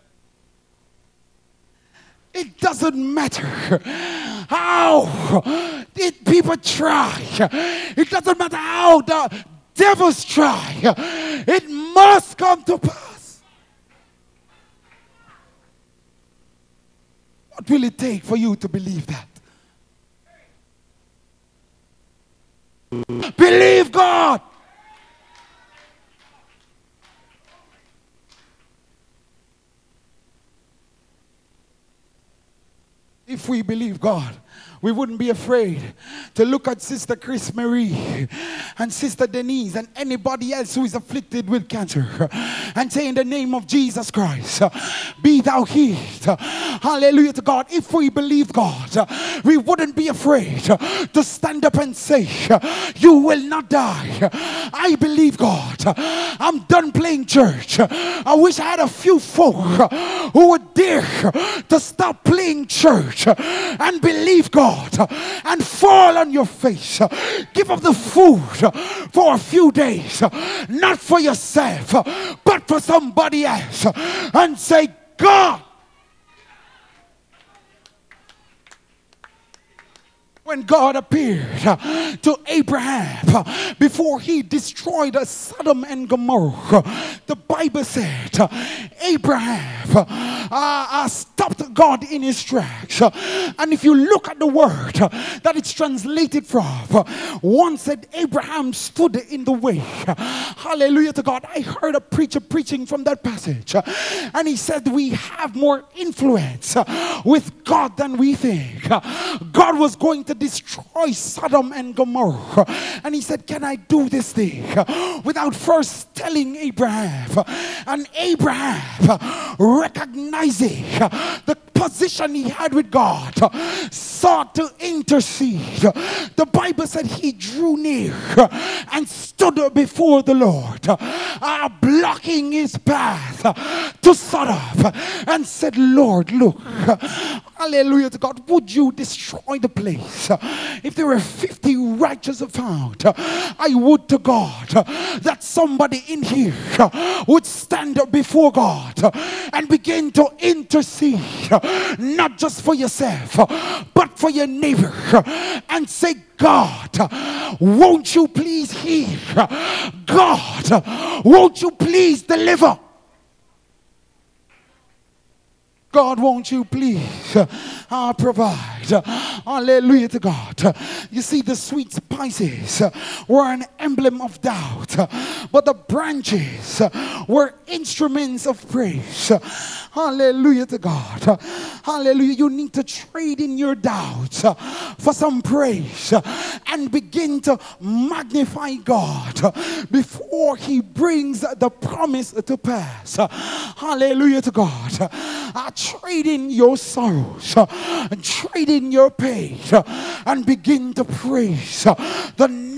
it doesn't matter how it, people try. It doesn't matter how the devils try. It must come to pass. What will it take for you to believe that? Believe God. If we believe God, we wouldn't be afraid to look at Sister Chris Marie and Sister Denise and anybody else who is afflicted with cancer and say, in the name of Jesus Christ, be thou healed. Hallelujah to God. If we believe God, we wouldn't be afraid to stand up and say, you will not die. I believe God. I'm done playing church. I wish I had a few folk who would dare to stop playing church and believe God and fall on your face. Give up the food for a few days, not for yourself, but for somebody else, and say, God. When God appeared to Abraham before he destroyed Sodom and Gomorrah, the Bible said Abraham uh, uh, stopped God in his tracks. And if you look at the word that it's translated from, one said Abraham stood in the way. Hallelujah to God. I heard a preacher preaching from that passage, and he said we have more influence with God than we think. God was going to destroy Sodom and Gomorrah, and he said, can I do this thing without first telling Abraham? And Abraham, recognizing the position he had with God, sought to intercede. The Bible said he drew near and stood before the Lord, uh, blocking his path to Sodom, and said, Lord, look, hallelujah to God, would you destroy the place? If there were fifty righteous found, I would to God that somebody in here would stand before God and begin to intercede, not just for yourself, but for your neighbor, and say, God, won't you please heal? God, won't you please deliver? God, won't you please uh, provide? Hallelujah to God. You see, the sweet spices were an emblem of doubt, but the branches were instruments of praise. Hallelujah to God. Hallelujah. You need to trade in your doubts for some praise and begin to magnify God before He brings the promise to pass. Hallelujah to God. Uh, trade in your sorrows, uh, trade in your pain, uh, and begin to praise uh, the name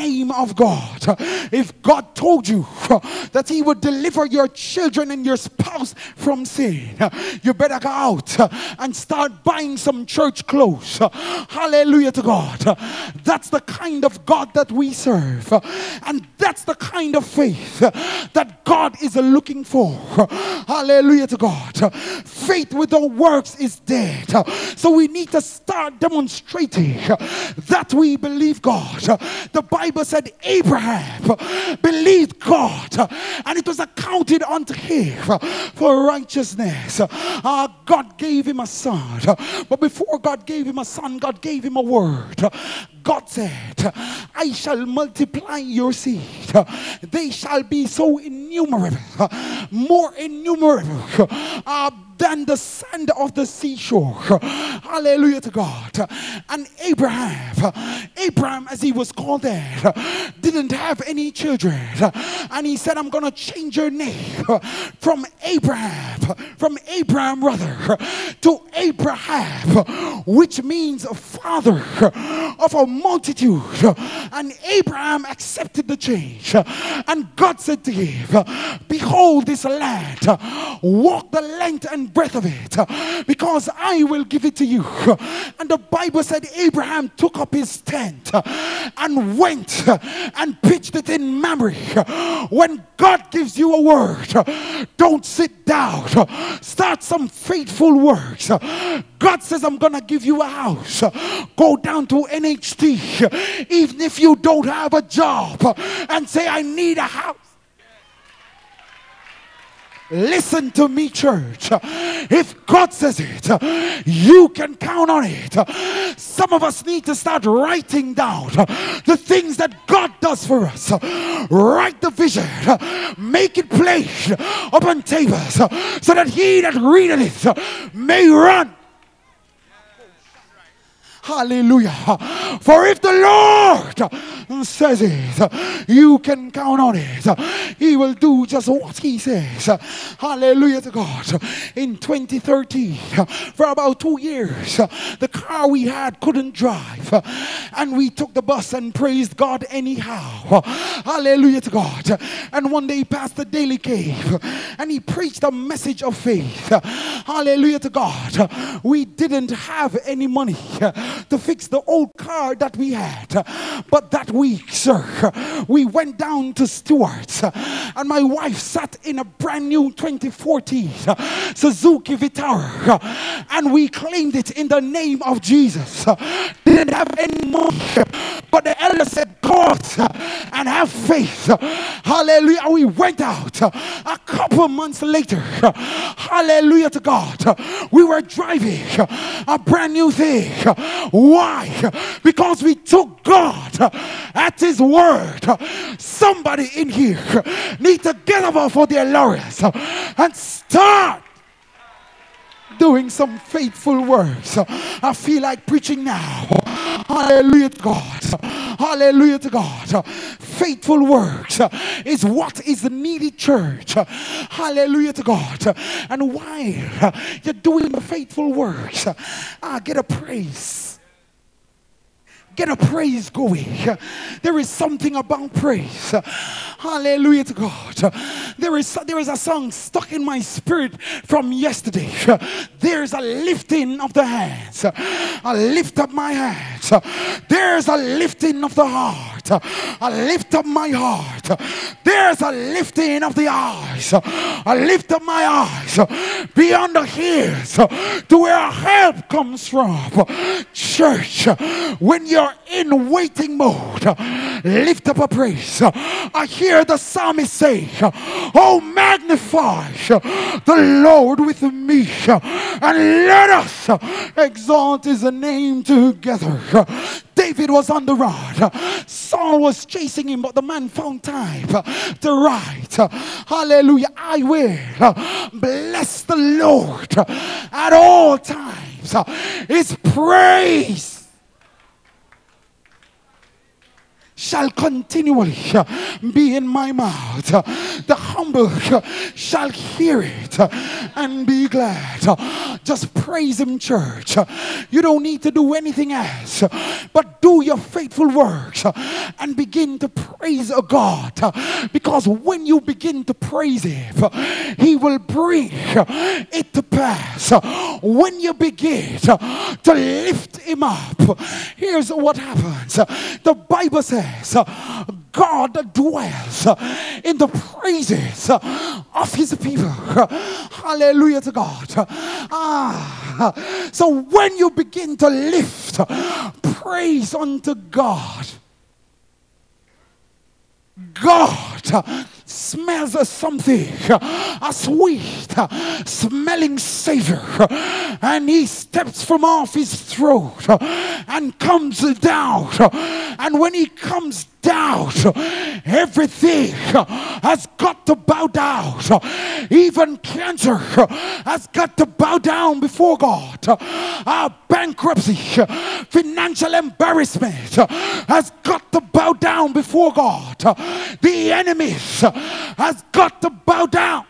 name of God. If God told you that he would deliver your children and your spouse from sin, you better go out and start buying some church clothes. Hallelujah to God. That's the kind of God that we serve, and that's the kind of faith that God is looking for. Hallelujah to God. Faith without works is dead. So we need to start demonstrating that we believe God. The Bible said Abraham believed God, and it was accounted unto him for righteousness. Uh, God gave him a son, but before God gave him a son, God gave him a word. God said, I shall multiply your seed. They shall be so innumerable, more innumerable uh, than the sand of the seashore. Hallelujah to God. And Abraham, Abraham as he was called there, didn't have any children. And he said, I'm going to change your name from Abraham, from Abraham rather, to Abraham, which means father of a multitude. And Abraham accepted the change. And God said to him, behold this land, walk the length and breadth of it, because I will give it to you. And the Bible said Abraham took up his tent and went and pitched it in Mamre. When God gives you a word, don't sit down. Start some faithful works. God says, I'm going to give you a house. Go down to N H T, even if you don't have a job, and say, I need a house. Listen to me, church. If God says it, you can count on it. Some of us need to start writing down the things that God does for us. Write the vision. Make it plain upon tables, so that he that readeth it may run. Hallelujah. For if the Lord says it, you can count on it. He will do just what he says. Hallelujah to God. In twenty thirteen, for about two years, the car we had couldn't drive, and we took the bus and praised God anyhow. Hallelujah to God. And one day Pastor Daly came and he preached a message of faith. Hallelujah to God. We didn't have any money to fix the old car that we had, but that week, sir, we went down to Stewart's, and my wife sat in a brand new twenty fourteen Suzuki Vitara, and we claimed it in the name of Jesus. Didn't have any money, but the elder said, God, and have faith. Hallelujah. We went out a couple months later. Hallelujah to God. We were driving a brand new thing. Why? Because we took God at his word. Somebody in here need to get up for their laurels and start doing some faithful works. I feel like preaching now. Hallelujah to God. Hallelujah to God. Faithful works is what is needed, church. Hallelujah to God. And while you're doing the faithful works, I get a praise. Get a praise going. There is something about praise. Hallelujah to God. There is, there is a song stuck in my spirit from yesterday. There's a lifting of the hands. I lift up my hands. There's a lifting of the heart. I lift up my heart. There's a lifting of the eyes. I lift up my eyes beyond the hills to where our help comes from. Church, when you're in waiting mode, lift up a praise. I hear the psalmist say, oh, magnify the Lord with me, and let us exalt his name together. David was on the run. Saul was chasing him, but the man found time to write, hallelujah, I will bless the Lord at all times. His praise shall continually be in my mouth. The humble shall hear it and be glad. Just praise him, church. You don't need to do anything else, but do your faithful works and begin to praise God. Because when you begin to praise him, he will bring it to pass. When you begin to lift him up, here's what happens. The Bible says God dwells in the praises of his people. Hallelujah to God. Ah, so when you begin to lift praise unto God, God smells something, a sweet smelling savor, and he steps from off his throne and comes down. And when he comes down, everything has got to bow down. Even cancer has got to bow down before God. Our bankruptcy, financial embarrassment has got to bow down before God. The enemy has got to bow down.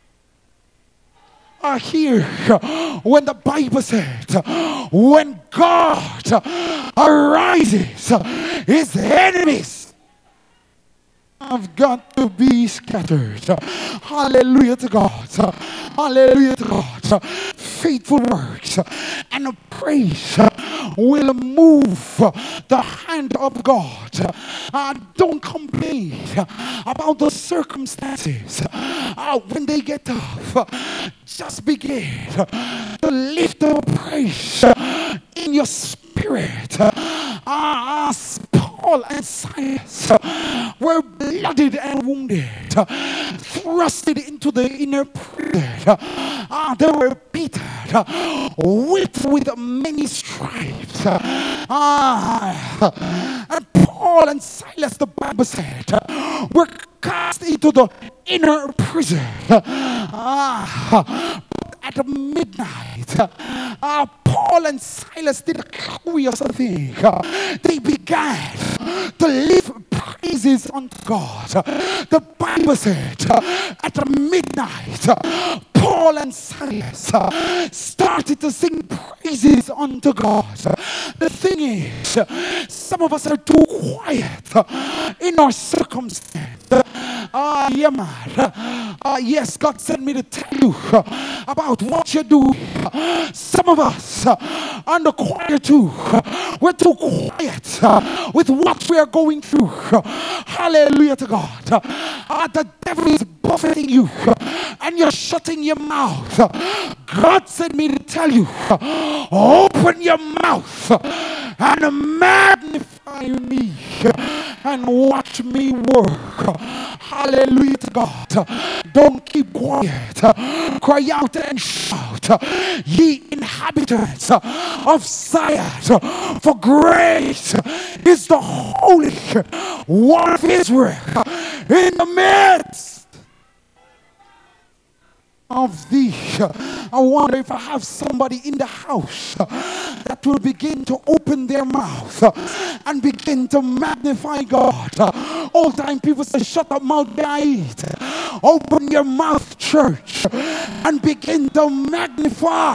I hear when the Bible said, when God arises, his enemies have got to be scattered. Hallelujah to God. Hallelujah to God. Faithful works and praise will move the hand of God. Uh, don't complain about the circumstances. Uh, when they get tough, just begin to lift up praise in your spirit. Uh, as Paul and Silas were blooded and wounded, thrusted into the inner prison. Uh, they were beaten, whipped with many stripes. Uh, and Paul and Silas, the Bible said, were cast into the inner prison. Uh, at midnight, uh, Paul and Silas did a curious thing. Uh, they began to lift praises unto God. The Bible said uh, at midnight, uh, Paul and Silas uh, started to sing praises unto God. The thing is, uh, some of us are too quiet uh, in our circumstance. Ah, uh, yeah, man. Uh, yes, God sent me to tell you uh, about what you do. Uh, some of us uh, are in the choir too. Uh, we're too quiet uh, with what we are going through. Uh, hallelujah to God. Uh, uh, the devil is buffeting you uh, and you're shutting your mouth. Uh, God sent me to tell you, uh, open your mouth uh, and magnify me uh, and watch me work. Uh, hallelujah to God. Uh, don't keep quiet. Uh, cry out and shout, uh, ye inhabitants uh, of Zion, uh, for great is the Holy One of Israel uh, in the midst of thee. I wonder if I have somebody in the house that will begin to open their mouth and begin to magnify God. All time people say, shut up, mouth, may I eat. Open your mouth, church, and begin to magnify.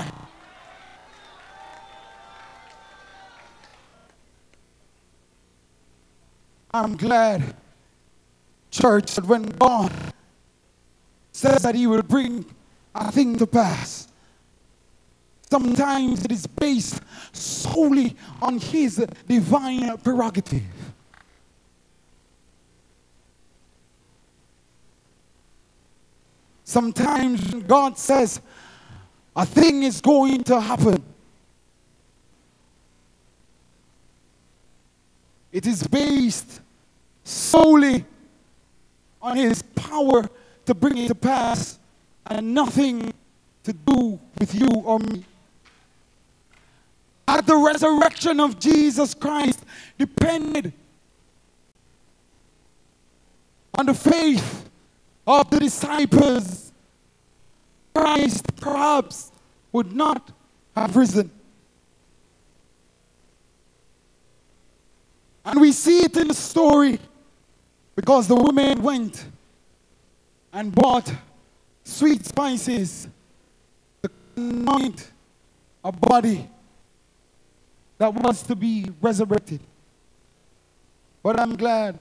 I'm glad, church, that when God says that he will bring a thing to pass, sometimes it is based solely on his divine prerogative. Sometimes God says a thing is going to happen, it is based solely on his power to bring it to pass and nothing to do with you or me. At the resurrection of Jesus Christ depended on the faith of the disciples. Christ perhaps would not have risen. And we see it in the story because the women went and bought sweet spices to anoint a body that was to be resurrected. But I'm glad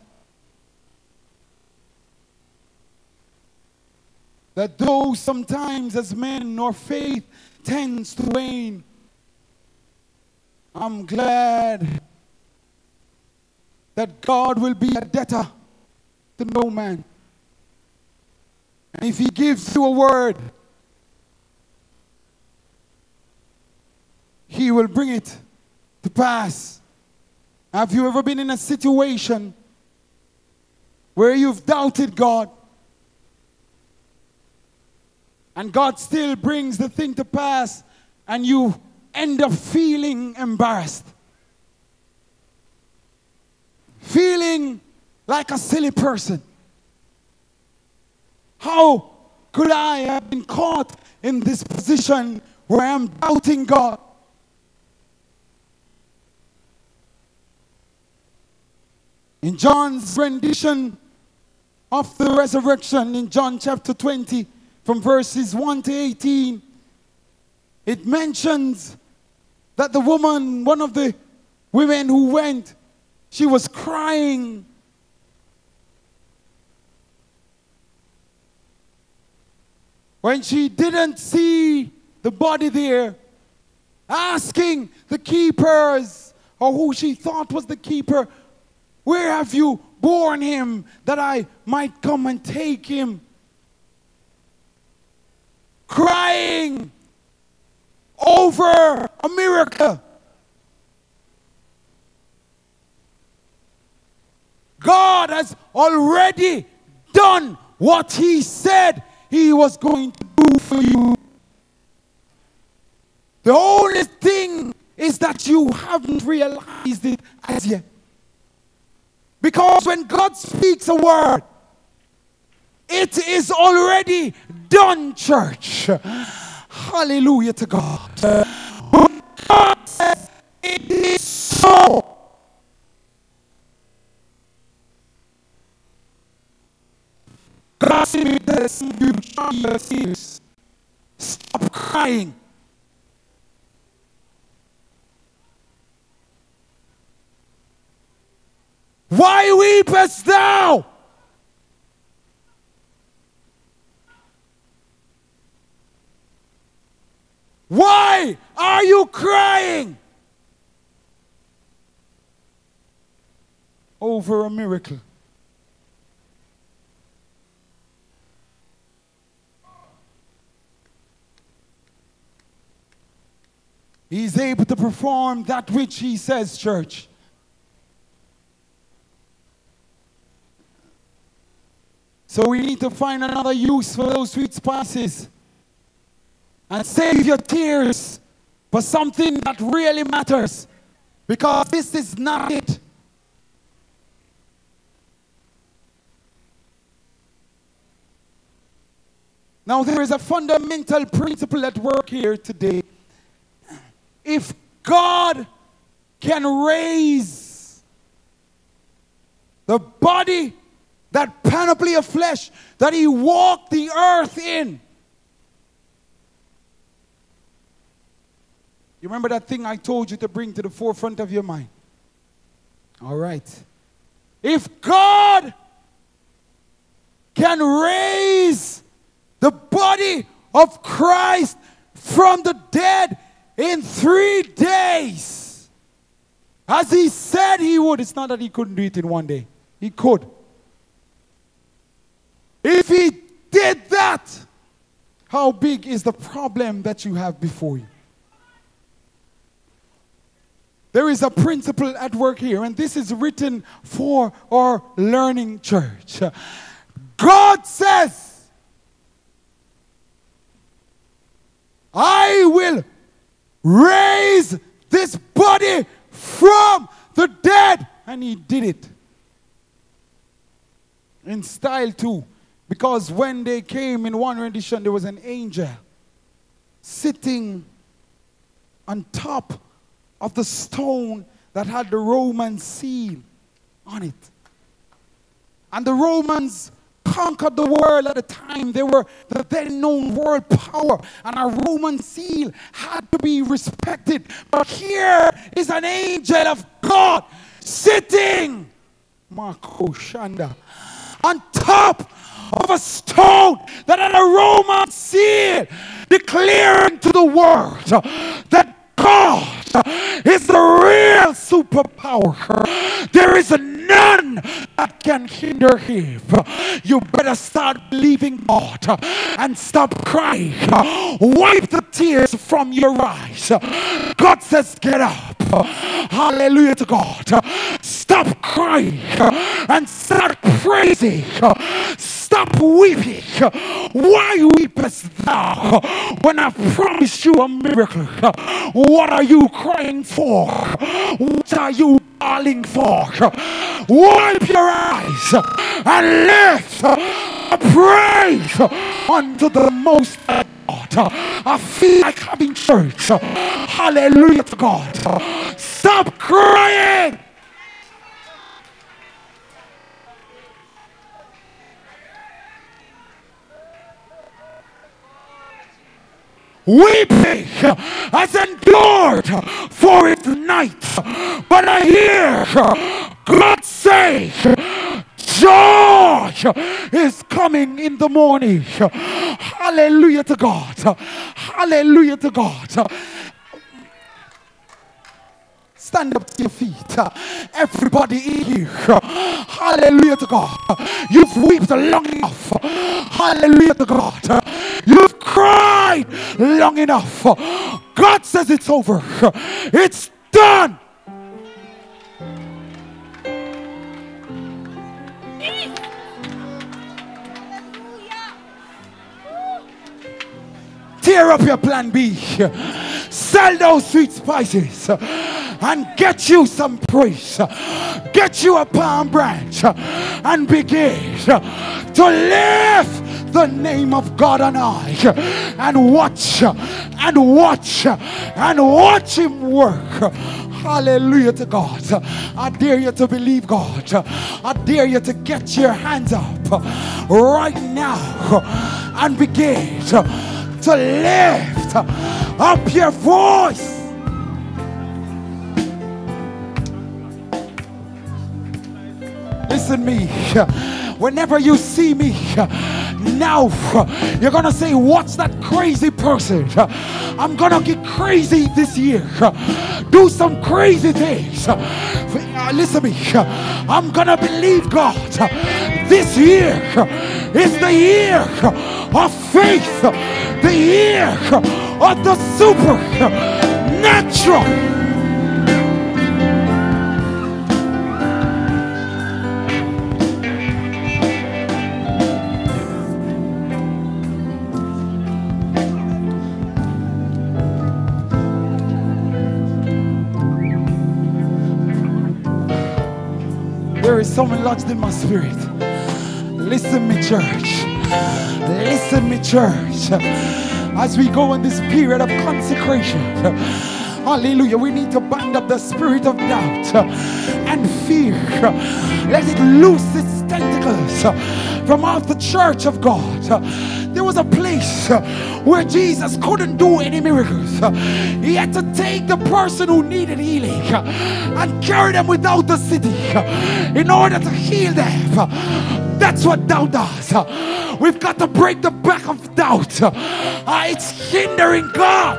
that though sometimes as men our faith tends to wane, I'm glad that God will be a debtor to no man. And if he gives you a word, he will bring it to pass. Have you ever been in a situation where you've doubted God and God still brings the thing to pass and you end up feeling embarrassed? Feeling like a silly person. How could I have been caught in this position where I'm doubting God? In John's rendition of the resurrection in John chapter twenty, from verses one to eighteen, it mentions that the woman, one of the women who went, she was crying. When she didn't see the body there, asking the keepers, or who she thought was the keeper, where have you borne him that I might come and take him? Crying over a miracle. God has already done what he said he was going to do for you. The only thing is that you haven't realized it as yet. Because when God speaks a word, it is already done, church. Hallelujah to God. When God says it is so. God says you dry your tears. Stop crying. Why weepest thou? Why are you crying over a miracle? He's able to perform that which he says, church. So we need to find another use for those sweet spices and save your tears for something that really matters, because this is not it. Now there is a fundamental principle at work here today. If God can raise the body, that panoply of flesh that he walked the earth in. You remember that thing I told you to bring to the forefront of your mind? All right. If God can raise the body of Christ from the dead in three days, as he said he would, it's not that he couldn't do it in one day. He could. If he did that, how big is the problem that you have before you? There is a principle at work here, and this is written for our learning church. God says, I will raise this body from the dead. And he did it. In style too. Because when they came in one rendition, there was an angel sitting on top of the stone that had the Roman seal on it. And the Romans conquered the world at the time. They were the then known world power, and a Roman seal had to be respected. But here is an angel of God sitting, Marco Shanda, on top of a stone that had a Roman seal, declaring to the world that God is the real superpower. There is none that can hinder him. You better start believing God and stop crying. Wipe the tears from your eyes. God says, get up. Hallelujah to God. Stop crying and start praising. Stop weeping. Why weepest thou when I promised you a miracle? What are you crying for? What are you bawling for? Wipe your eyes and lift a praise unto the Most High God. I feel like having church. Hallelujah to God. Stop crying. Weeping has endured for its night, but I hear God say, joy is coming in the morning. Hallelujah to God. Hallelujah to God. Stand up to your feet. Everybody in here. Hallelujah to God. You've wept long enough. Hallelujah to God. You've cried long enough. God says it's over. It's done. Tear up your plan B. Sell those sweet spices and get you some praise. Get you a palm branch and begin to lift the name of God on high and watch and watch and watch him work. Hallelujah to God. I dare you to believe God. I dare you to get your hands up right now and begin to lift up your voice. Listen me, whenever you see me now, you're gonna say, what's that crazy person? I'm gonna get crazy this year, do some crazy things. Listen to me, I'm gonna believe God. This year is the year of faith, the year of the supernatural. There is someone lodged in my spirit. Listen me, church. Listen me, church. As we go in this period of consecration, hallelujah, we need to bind up the spirit of doubt and fear. Let it loose its tentacles from off the church of God. There was a place where Jesus couldn't do any miracles. He had to take the person who needed healing and carry them without the city in order to heal them. That's what doubt does. We've got to break the back of doubt. Uh, it's hindering God.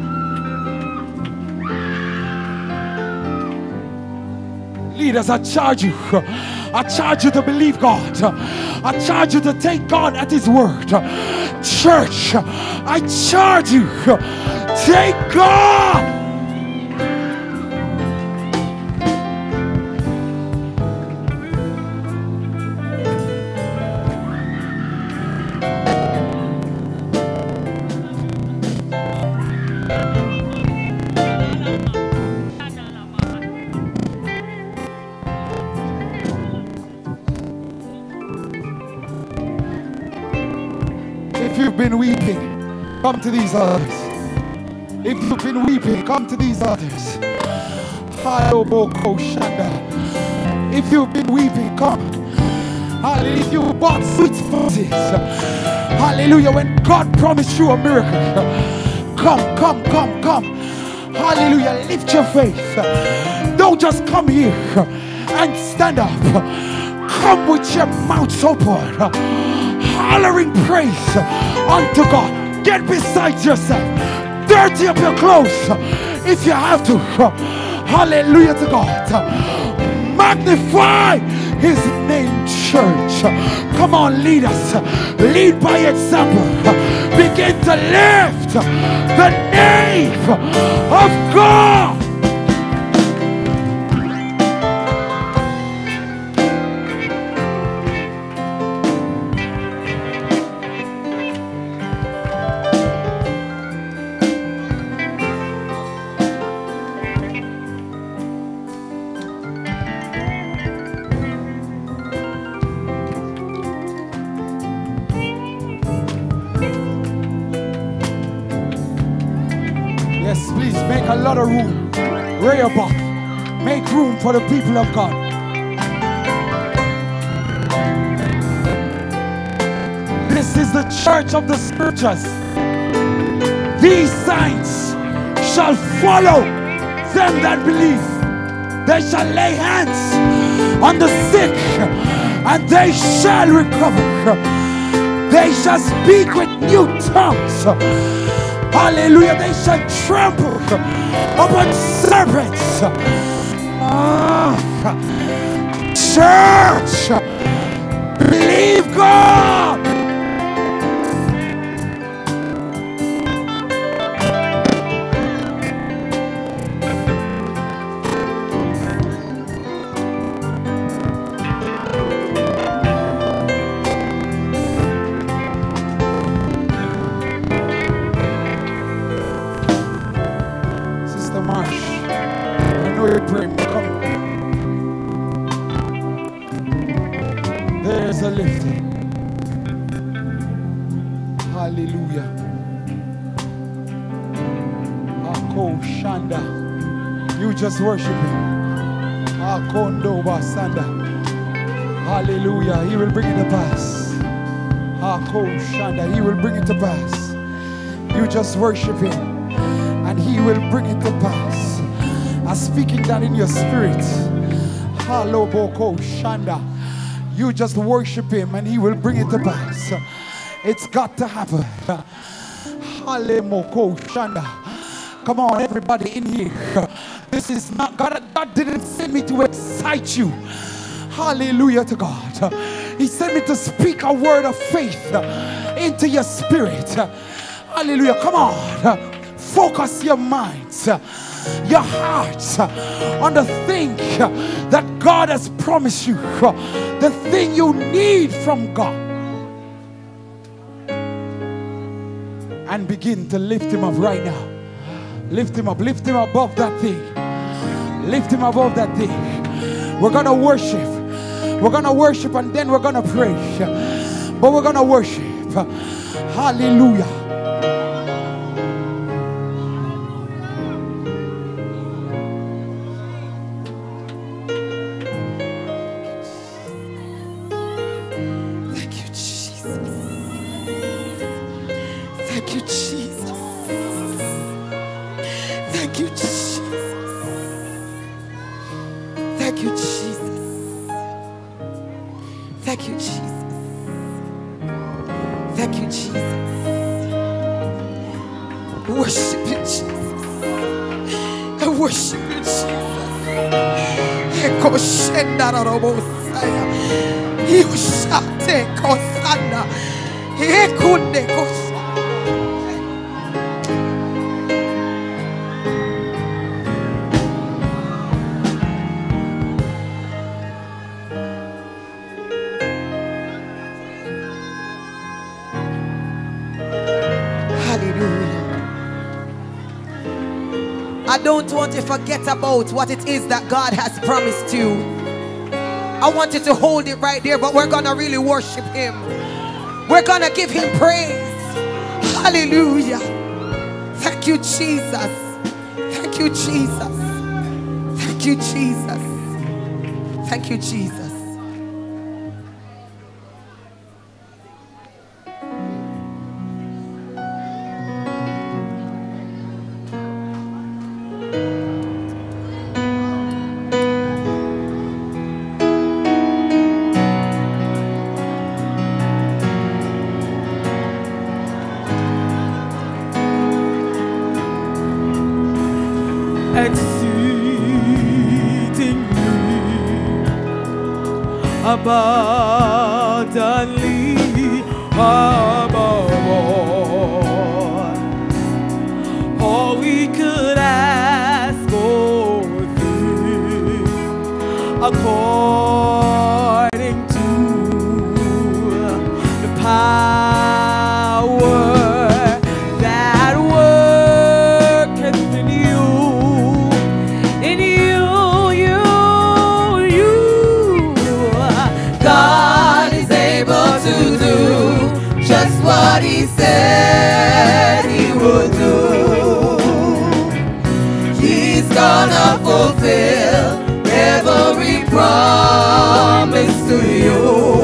Leaders, I charge you. I charge you to believe God. I charge you to take God at his word. Church, I charge you. Take God. Been weeping, come to these altars. If you've been weeping, come to these altars. If If you've been weeping, come. Hallelujah. If you bought sweet roses, hallelujah. When God promised you a miracle, come, come, come, come. Hallelujah. Lift your faith. Don't just come here and stand up. Come with your mouths open, hollering praise unto God. Get beside yourself. Dirty up your clothes if you have to. Hallelujah to God. Magnify His name, church. Come on, lead us. Lead by example. Begin to lift the name of God. Yes, please make a lot of room. Rehoboth, make room for the people of God. This is the church of the scriptures. These signs shall follow them that believe. They shall lay hands on the sick and they shall recover. They shall speak with new tongues. Hallelujah. They shall trample upon serpents. Ah, church, believe God. There's a lifting. Hallelujah. Ako Shanda. You just worship Him. Akondo Basanda. Hallelujah. He will bring it to pass. Ako Shanda. He will bring it to pass. You just worship Him and He will bring it to pass. I'm speaking that in your spirit. Haloboko Shanda. You just worship Him and He will bring it to pass. It's got to happen. Halemoko Shanda. Come on, everybody in here. This is not God. God didn't send me to excite you. Hallelujah to God. He sent me to speak a word of faith into your spirit. Hallelujah. Come on. Focus your minds, your hearts on the thing that God has promised you, the thing you need from God, and begin to lift Him up right now. Lift Him up, lift Him above that thing, lift Him above that thing. We're gonna worship, we're gonna worship, and then we're gonna pray, but we're gonna worship. Hallelujah.
I don't want you to forget about what it is that God has promised you. I want you to hold it right there, but we're gonna really worship Him. We're gonna give Him praise. Hallelujah. Thank you, Jesus. Thank you, Jesus. Thank you, Jesus. Thank you, Jesus.
Abundantly above all, all we could ask or think, according to the power that worketh in you, in you.
What he said he would do, he's gonna fulfill every promise to you.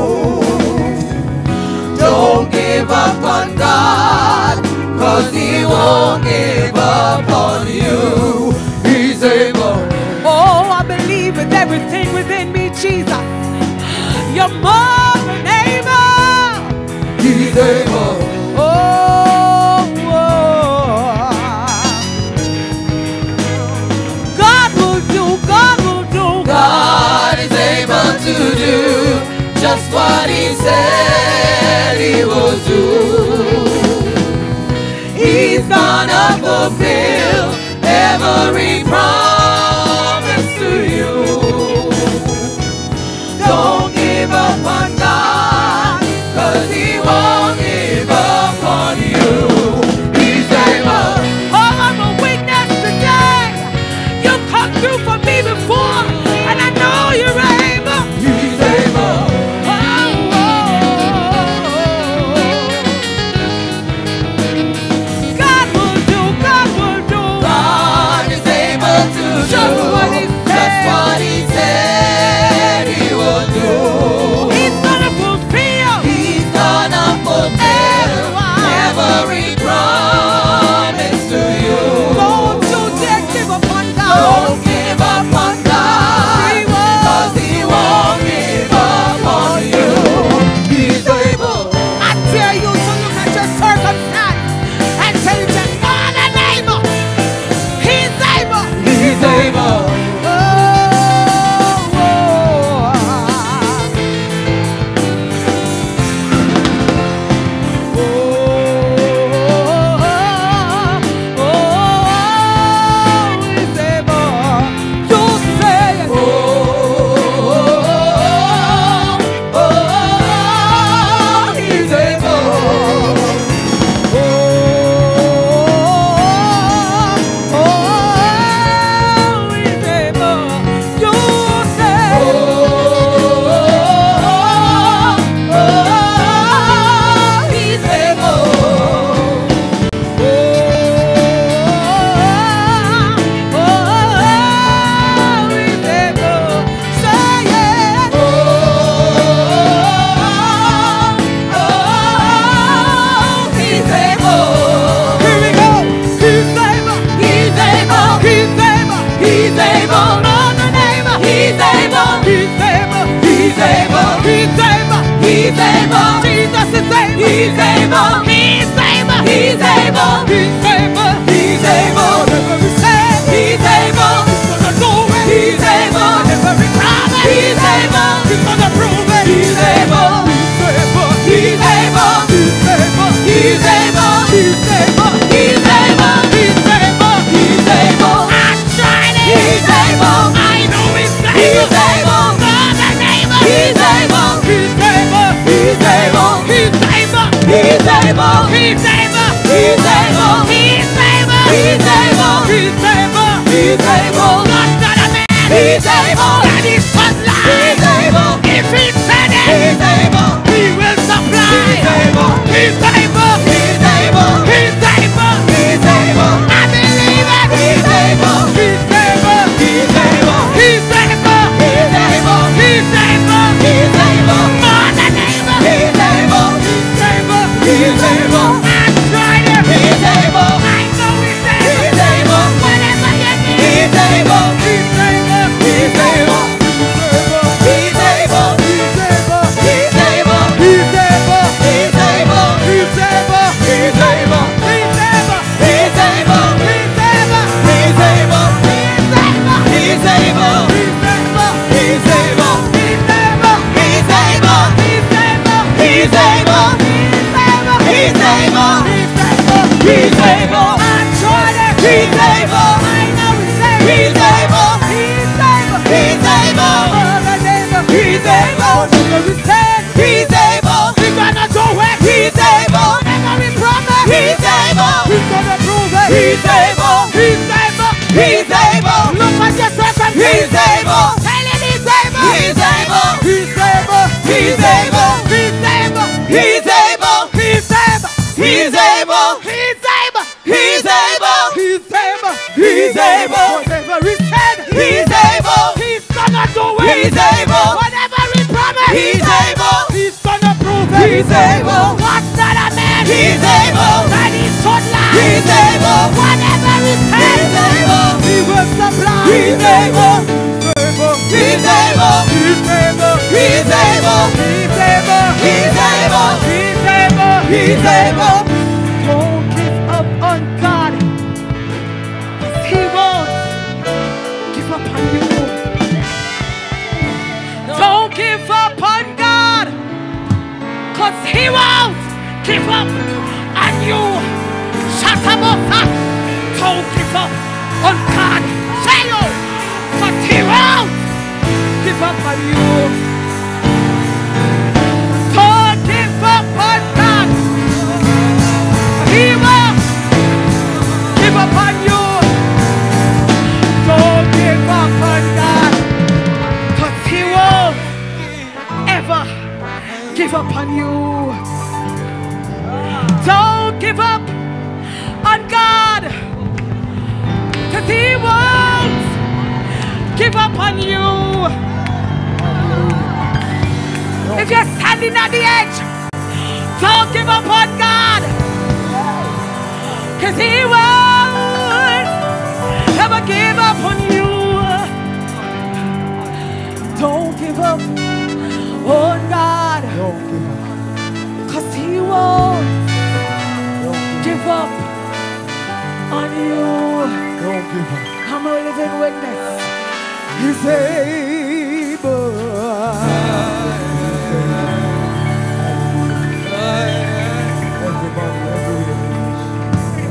Don't give up on God, cause he won't give up on you. He's able.
Oh, I believe with everything within me, Jesus. You're more than able.
He's able.
Oh, oh, God will do, God will do.
God is able to do just what he said he will do. He's gonna fulfill every promise to you. Don't give up on God, cause he won't give up on you. He's able.
Oh, I'm a witness today. You come through for me before, and I know you're able.
He's able.
Oh, oh, oh. God will do, God will do.
God is able to
He's able. He's able. He's able. Look at yourself and he's able. Tell him he's able. He's able. He's able. He's able. He's able. He's able. He's able. He's able. He's able. He's able. He's able. He's able. Whatever he said, he's able. He's gonna do it. He's able. Whatever he promised, he's able. He's gonna prove it. He's able. What's not a man? He's able. That he should lie. He's able. Whatever he said, he's able. He will supply. He's able. He's able. He's able. He's able. He's able. He's able. He's able. He's able. Don't give up on God. He won't give up on you. Don't give up on God. Cause he won't give up on you. Shut up. Don't give up on God. Say no. Cause he won't give up on you. Don't give up on God. He won't give up on you. Don't give up on God. Cause he won't ever give up on you. Don't give up on God. Cause he won't give up on you. If you're standing at the edge, don't give up on God. Cause he won't ever give up on you. Don't give up on God.
Don't give up.
Cause he won't give up on you.
Don't give up.
I'm a living witness.
He's able. Everybody, everywhere.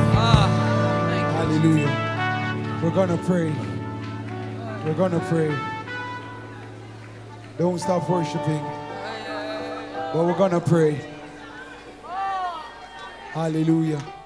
Hallelujah. We're gonna pray. We're gonna pray. Don't stop worshiping. But we're gonna pray. Hallelujah.